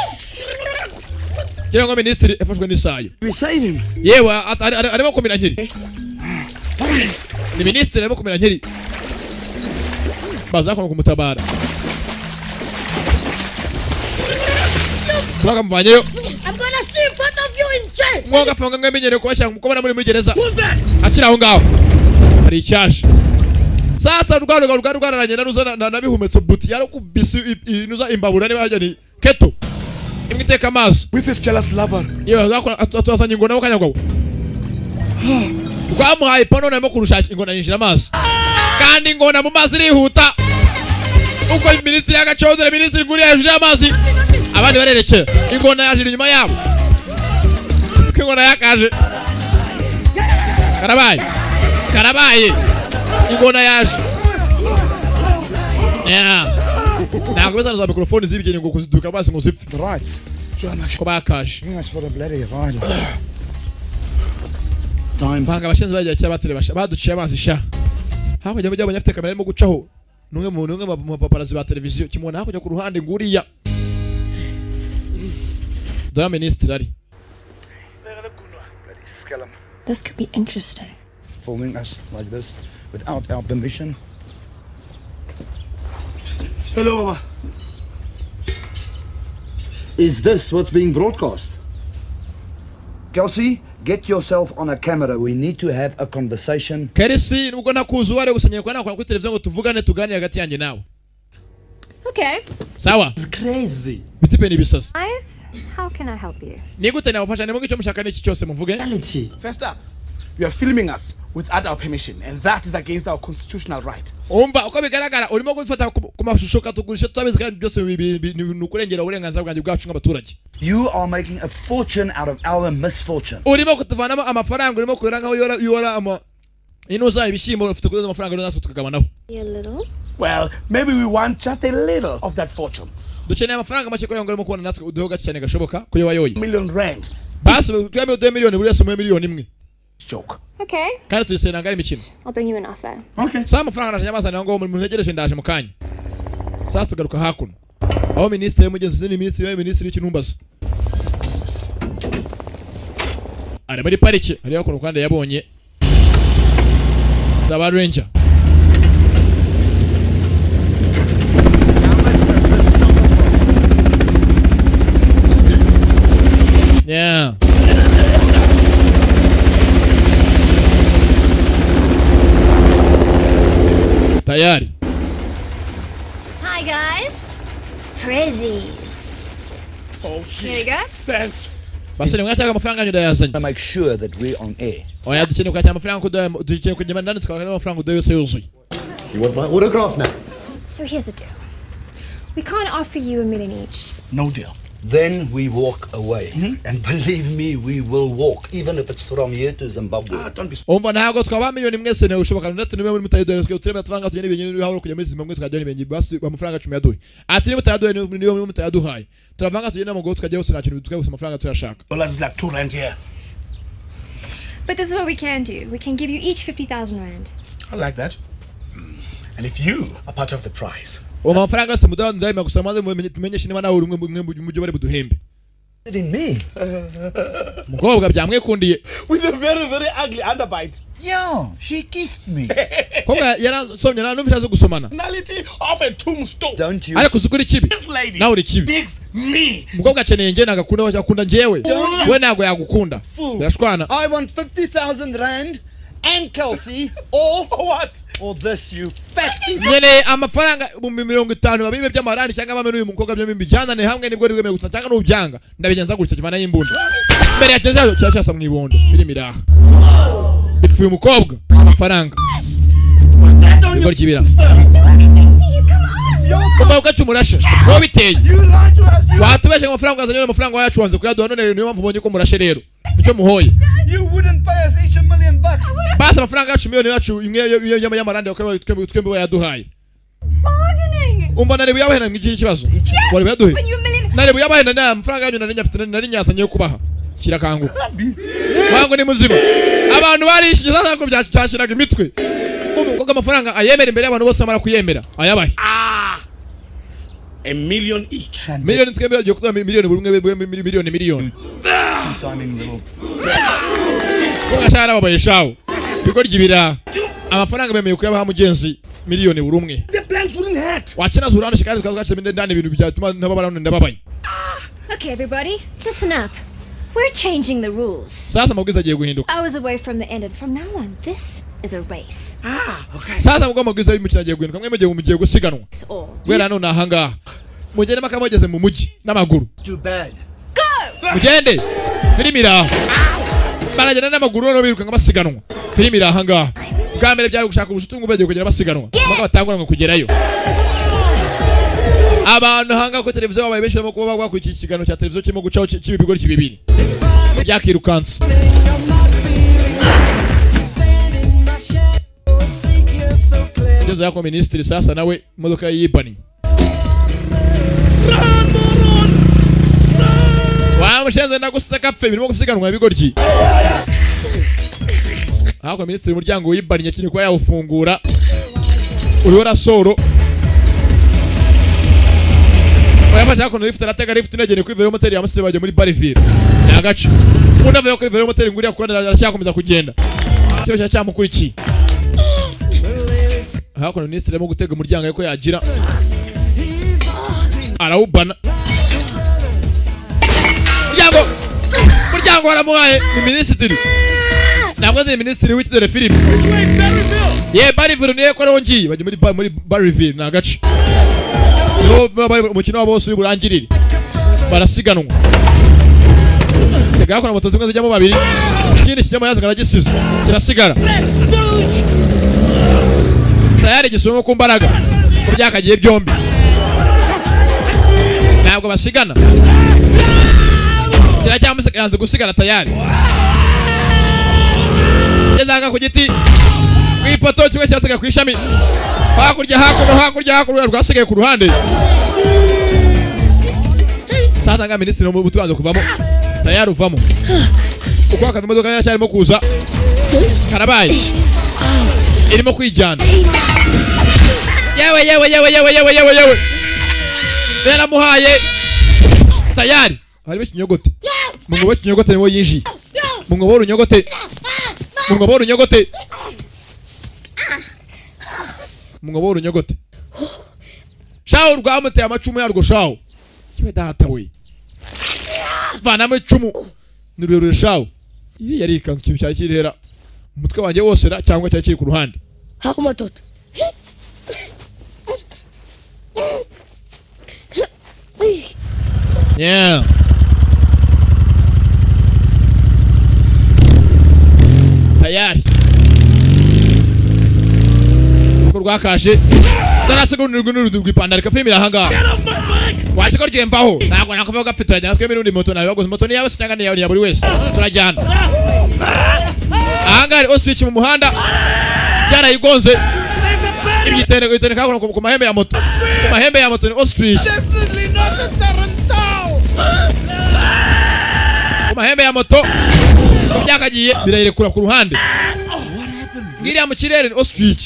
Kira ngo minister efashwe n'isayo. We save him. Yewe arimo kumira nkiri. Ni minister arimo kumira nkiri. Baza ko kumutabara. Tubaga mvanyeyo. I'm gonna see both of you in jail. Mwoga fanga ngamenyere ko bashaka kubona muri muri gereza. Akira aho ngaho. Hari icyasha. Sasa rugaro rugaro rugararange naruza na bihumetso buti yaro kubisi inuza imbabura niba hajya ni keto. Imwiteka amaso. With his jealous lover. Yewe gako atwasanye ingona yo kanyagwa. Rwamuhaye pano narimo kurushaka ingona yinjira amaso. Kandi ingona mu mazi rihuta. Uko ministry y'agacodere ministry guri hejuru y'amazi. Abandi barerekera. Ingona yaje inyuma yabo. Uko ingona yakaje. Karabaye. Karabaye. Ingona yaje. Yeah. Ntabwo bezana za mikrofone zibigenge ngo kuziduka basi ngo zipfe. Right. Ko bakaje. Yes, for the bloody violence. Time. Banga abashenzi bagiye cya batire basha. Baduciye amazi sha. Hakurya bajya abanyafite kamera arimo gucaho. Numwe mu numwe mu paparazi ba televiziyo kimona hakurya ku ruhande nguriya. The minister ari. This could be interesting. Filming us like this without our permission. Hello, Baba. Is this what's being broadcast? Kelsey, get yourself on a camera. We need to have a conversation. Kelsey, nuko nakuzu wale gusenyera kwa nakora kuri televiziyo ngo tuvugane tuganire hagati yanjye nawe. Okay. Sawa. It's crazy. Bitipe ni bisasa. How can I help you? Nigute nawafasha nemwe icyo mushaka n'iki cyose muvuge. First up, you are filming us without our permission, and that is against our constitutional right. Umva uko bigaragara urimo gufata ku mashusho katugurisha tutabizi kandi byose nukurengera uburenganzira bwanjye bwacu nk'abaturage. You are making a fortune out of our misfortune. Urimo kutuvanamo amafaranga urimo kurera nkaho yora yora ama inuza ibishimbo ufite kuza amafaranga natwe tukagabanaho. A little. Well, maybe we want just a little of that fortune. Dukeneye amafaranga make kugira ngo urimo kubona natwe uduho gace cyane gashoboka ko yoyoye. Million rand. Basi tweme two miliyoni buri wese mu miliyoni imwe. Joke. Okay. Kandi tuyisena ngari imikino. I'll bring you an offer. Okay. Sasa amafaranga naje nyamazana ngo mu ntegereje ndaje mu kanya. Sasa tugaruka hakuno. Aho ministre mugeze ni ministre ya ministre y'Ikinumbaza. Ari muri parike ari hakuno kandi yabonye Saba Ranger. Yeah. Tayari. Hi guys. Prezzies. Oh, gee. Here you go. Thanks. Basore mwataka amafaranga yanyu ndayazanye. To make sure that we're on air. Oya dukeneye kwakira amafaranga kuda dukeneye kujya ndani tukabona amafaranga kuda yose yuzuye. You want my autograph now? So here's the deal. We can't offer you a million each. No deal. Then we walk away. Mm-hmm. And believe me, we will walk, even if it's from here to Zimbabwe. Ah, don't be Umva ntago twaba miliyoni mwese ne ushoboka ndetse niwe muri mutayido twe turema twanga tugene ibintu bihaho kujya muri Zimbabwe tukajya n'ibintu basi amafaranga cumi yaduhe. Ati niwe mutayaduhe niwe muri mutayaduhaye. Turavanga tugene mu go tukajya hose nakintu tukaguse amafaranga tuyashaka. Dollars is like two rand here. But this is what we can do. We can give you each fifty thousand rand. I like that. And if you are part of the prize. Uma amafaranga se mudaho ndayima gusamaze mumenyeshe niba nawe urumwe mu byo bari buduhembe. In me. Mukobwa byamwekundiye. With a very very ugly underbite. Yeah, she kissed me. Kobwa yarasomye na numvira zo gusomana. Personality of a tombstone. Don't you? Ariko sukuri kibi. This lady Nawe uri kibi. digs me. Mukobwa akeneye nge nagakunda wacha kunda njewe. We nago yagukunda. Birashwana. I want fifty thousand rand and Kelsey or What? or this you fat. Nyene amafaranga mu mirongo itanu babime by'amarani cyangwa amameno uyu mukobwa byo mibijyana ne hamwe nibwo rwemeye gusa cyangwa n'ubyanga ndabigenza gutya kivana y'imbunda. Mbere ya cyaza cyashasa mu ibondo filimi iraha. Bitfuye umukobwa amafaranga. Bigor kibira. Kumba ukacumurashe. Wo biteye. Watubeshe amafaranga azanye amafaranga yacu wanze kuyaduha none niyo mpamvu bonye ko murashe rero. Icyo muhoye. You wouldn't pay us each a million bucks. Basa amafaranga yacu miliyoni yacu imwe y'amarande bakaba twembe twembe yaduhaye. Umva nari buyabahena mw'iki kibazo. Wari buyaduhe. Nari buyabahena na amafaranga yanyu nari nyafite nari nyasanye yo kubaha. Kirakangu. Wango ni muzima. Abantu barishije sasa ko byacu cyashiraga imitwe. Umukobwa amafaranga ayemera imbere y'abantu bose amara kuyemera. Ayabahe. Ah. A million each. Miliyoni twembe yo kuba miliyoni buri umwe miliyoni miliyoni. Kugashara babaye shawo. Bigor gibira. Amafaranga memeye kuyabaha mugenzi miliyoni buri umwe. The plans wouldn't hurt. Wachana zurana shikari twakashye ndani ibintu byatuma ntababara none ndababaye. Okay, everybody, listen up. We're changing the rules. Sasa mabwiza agiye guhinduka. Hours away from the end, and from now on, this is a race. Ah, okay. Sasa mugomba mabwiza y'imikino agiye guhinduka. Mwe mugiye mugiye gusiganwa. Gwera none ahanga. Mugende makamogeze mu muji n'amaguru. Too bad. Go! Mugende. Filimi iraha. Baragenda n'amaguru no biruka ngabasiganwa. Filimi iraha nga. Bwambere byari gushaka ubushutungu bagiye kugera basiganwa. Maka batangura ngo kugerayo. Abantu hanga ko televiziyo babaye benshi barimo kuba bakwikira ikigano cya televiziyo kirimo gucaho cy'ibigori kibibiri. Byakirukanse. Ndoza yako ministry sasa nawe imodoka yibani. Wa mushenze ndagusaka pfe birimo gusiganwa ibigori. Hako ministry umuryango wibani nyakini kwa yawufungura. Uriho rasoro. Oyafasha ko lift aratega lift negene kuri velomoteri yamusire baje muri Bariville. Nagace. Umuntu avuye kuri velomoteri nguriya kwanda aracyakomeza kugenda. Kiro cya cyamukurikiye. Hako ministry arimo gutega umuryango yuko yagira. Arawubana. Muryango. Muryango waramuhaye ni ministry. Ntabwo ari ministry w'ikidere film. Ye Bariville niye ko rongi baje muri muri Bariville nagace. Umukino wabo bose urangirire barasiganwa tegakora moto zimwe zijyamo babiri ikindi kijyamo yazagara gisize kirasigara tayari gisumo ku mbaraga ko byakagiye byombi ntabwo basigana kiracyamo yanze gusigana tayari yezaga ku giti kwipoto kimwe cyasiga ku ishami hakurya hakuno hakurya hakuno rwasigaye ku ruhande sasa nga ministri no butubanze kuvamo tayari uvamo uko akava imodoka yari cyarimo kuza karabaye irimo kwijyana yewe yewe yewe yewe yewe yewe yewe Bera muhaye tayari harimo ikinyogote mu ngobo kinyogote niwo yinji mu ngobo runyogote mu ngobo runyogote Mungobo runyogote. Shawo rwamuteye amacumu yarwo shawo. Kibe data we. Vana mu cumu. Nirure shawo. Iyi yari ikanzu kintu cyari kirera. Umutwe wanjye wose ra cyangwa cyari kiri ku ruhande. Hakuma toto. Yeah. tayari uko rwakaje darasigonira gunuru rwipandara ka filime irahanga waje ko ryemvaho ntabwo nakuvuga gafitanya natwe mirundi moto nayo baguze moto ni yawe cyangwa ni yawe ya buri wese turajyana ahangari oswitch mu muhanda cyarayigonze ibitende bitende kako ku mahembe ya moto ku mahembe ya moto ni ostrich Definitely not the Tarantau. ku mahembe ya moto ko byakagiye birayirekura ku ruhande ngiriya mu kirere ni ostrich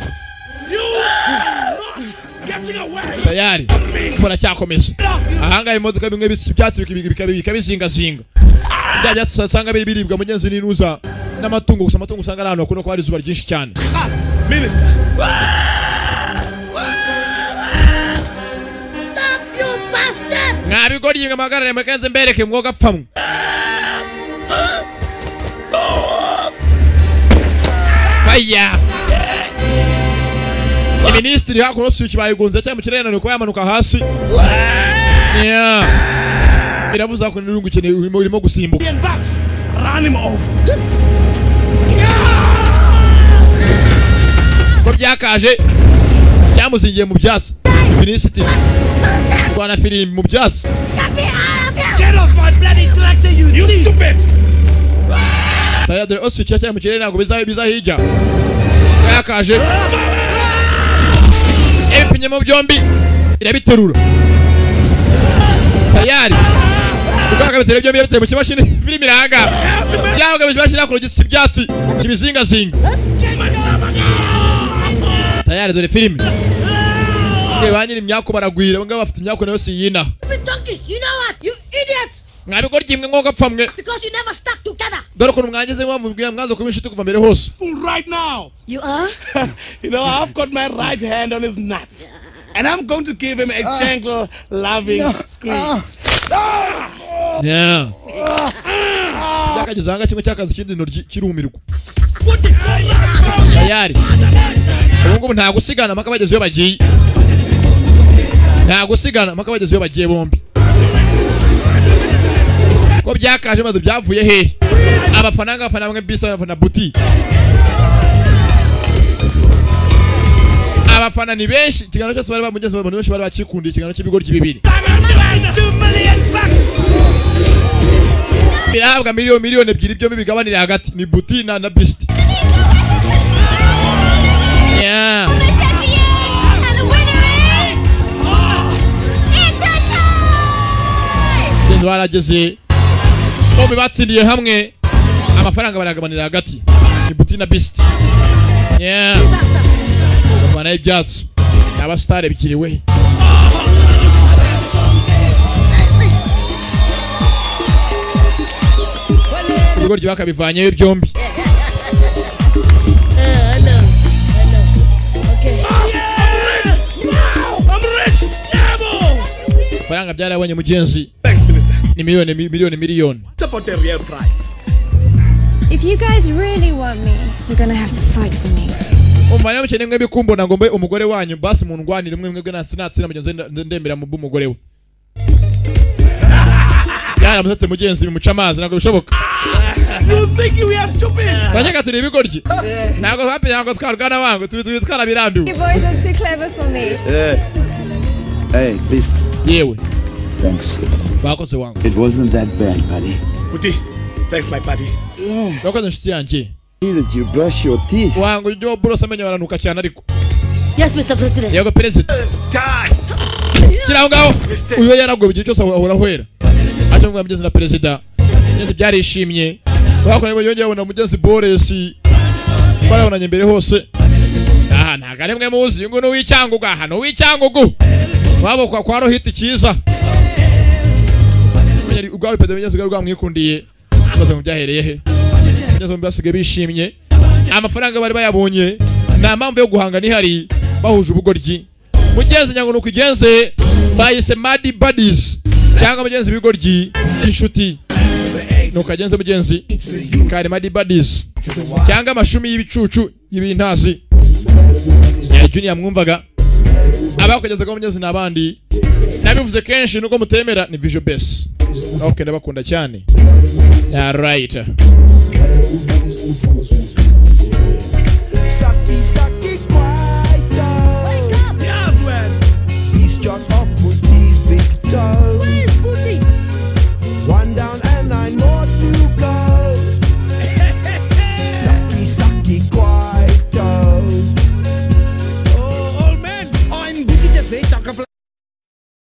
tayari mbona cyakomeza ahanga imodoka bimwe byatsi bikabizingazinga bya byasanga biribwa mugenzi ninuza n'amatungo gusa amatungo usanga ahantu kuno ko hari izuba ryinshi cyane Minister. Stop, you bastard! mwabigoryi ngamagarare mukenze mbereke mwoga pfamwe faya Ministry hakuno switch bayigonze cyane mu kirere none ko yamanuka hasi yeah biravuza ko nirungu cyane urimo gusimbuka Run him over. ko byakaje cyamuzingiye mu byatsi Ministry Rwanda film mu byatsi Get off my bloody tractor, you, you stupid! tayadre oswitch cyane mu kirere ntabwo bizaho bizahijya byakaje ebipinye mu byombi irabiterura tayari ukaka bitera byombi bitera mu kimashini filime iranga byavuga mu kimashini akora gisi byatsi kibizinga zinga tayari dore filime ebanyiri imyako baragwira banga bafite imyako nayo siyina You know what? You idiots! mwabigoryi imwe ngoga pfamwe Because you never stuck together. dore ko mwangeze mwamubwiye mwanzo kuba inshuti kuva mbere hose Right now. You are? You know, I've got my right hand on his nuts. And I'm going to give him a Ah. gentle, loving No. squeeze. yeah byakagezanga kimwe cyakazi kindi ntoryi kirumirwa tayari ubu ngubu nta gusigana maka bageze iyo bagiye nta gusigana maka bageze iyo bagiye bombi ko byakaje maze byavuye hehe abafana ngafana bamwe bisa abafana buti abafana ni benshi ikigano cyose bari bamugeze abantu benshi bari bakikundiye ikigano cy'ibigori kibibiri birahabwa miliyoni miliyoni ebyiri byo bigabanira hagati ni buti na na bisti yeah Jenzo barageze bombi batsindiye hamwe amafaranga baragabanira hagati ni buti na bisti yeah bana ibyatsi aba star bikiriwe ibigoryi bakabivanyeyo byombi faranga byarabonye mugenzi ni miliyoni miliyoni miliyoni Support the real price. If you guys really want me, you're gonna have to fight for me. umwana mukene mwe bikumbona ngo mbe umugore wanyu basi mu ndwanire mwe mwebwe natsi natsi na mugenzi ndemera mu bumugore we yara musatse mugenzi bimuca amazi ntabwo bishoboka You think we are stupid? Urashaka turi ibigoryi ntabwo hapi ntabwo twarugana wangu tubi tubi twarabirandu You boys are too clever for me. Yeah. Hey, Beast. yewe Thanks. bakoze wangu It wasn't that bad, buddy. Puti, thanks my buddy. bakoze nshuti yanjye See that you brush your teeth. wangu ibyo burosa amenyo baranuka cyane ariko Yes, Mister President. yego perezida kiraho ngaho uyo yaragwe igihe cyose ahora hwera aje mvuga mugezi na perezida nyenzi byarishimye bakora yongeye abona mugezi Boris barabonanye mbere hose aha ntago ari mwe muzi ngo no wicyanguga hano wicyangugu wabo kwa kwa rohiti cyiza yari ugwa perezida mugezi ugwa mwikundiye baze mu byahereye he mugezi mbasige bishimye amafaranga bari bayabonye na mpamvu yo guhangana ihari bahuje ubugoryi mugenzi nyango nuko igenze bayise Muddy Buddies cyangwa mugenzi bigoryi inshuti nuko agenze mugenzi kare Muddy Buddies cyangwa amashumi y'ibicucu y'ibintazi ya Junior mwumvaga abakugeza ko mugenzi nabandi nabivuze kenshi nuko mutemera ni Visual Base Okay, ndabakunda cyane. All right. Saki, saki.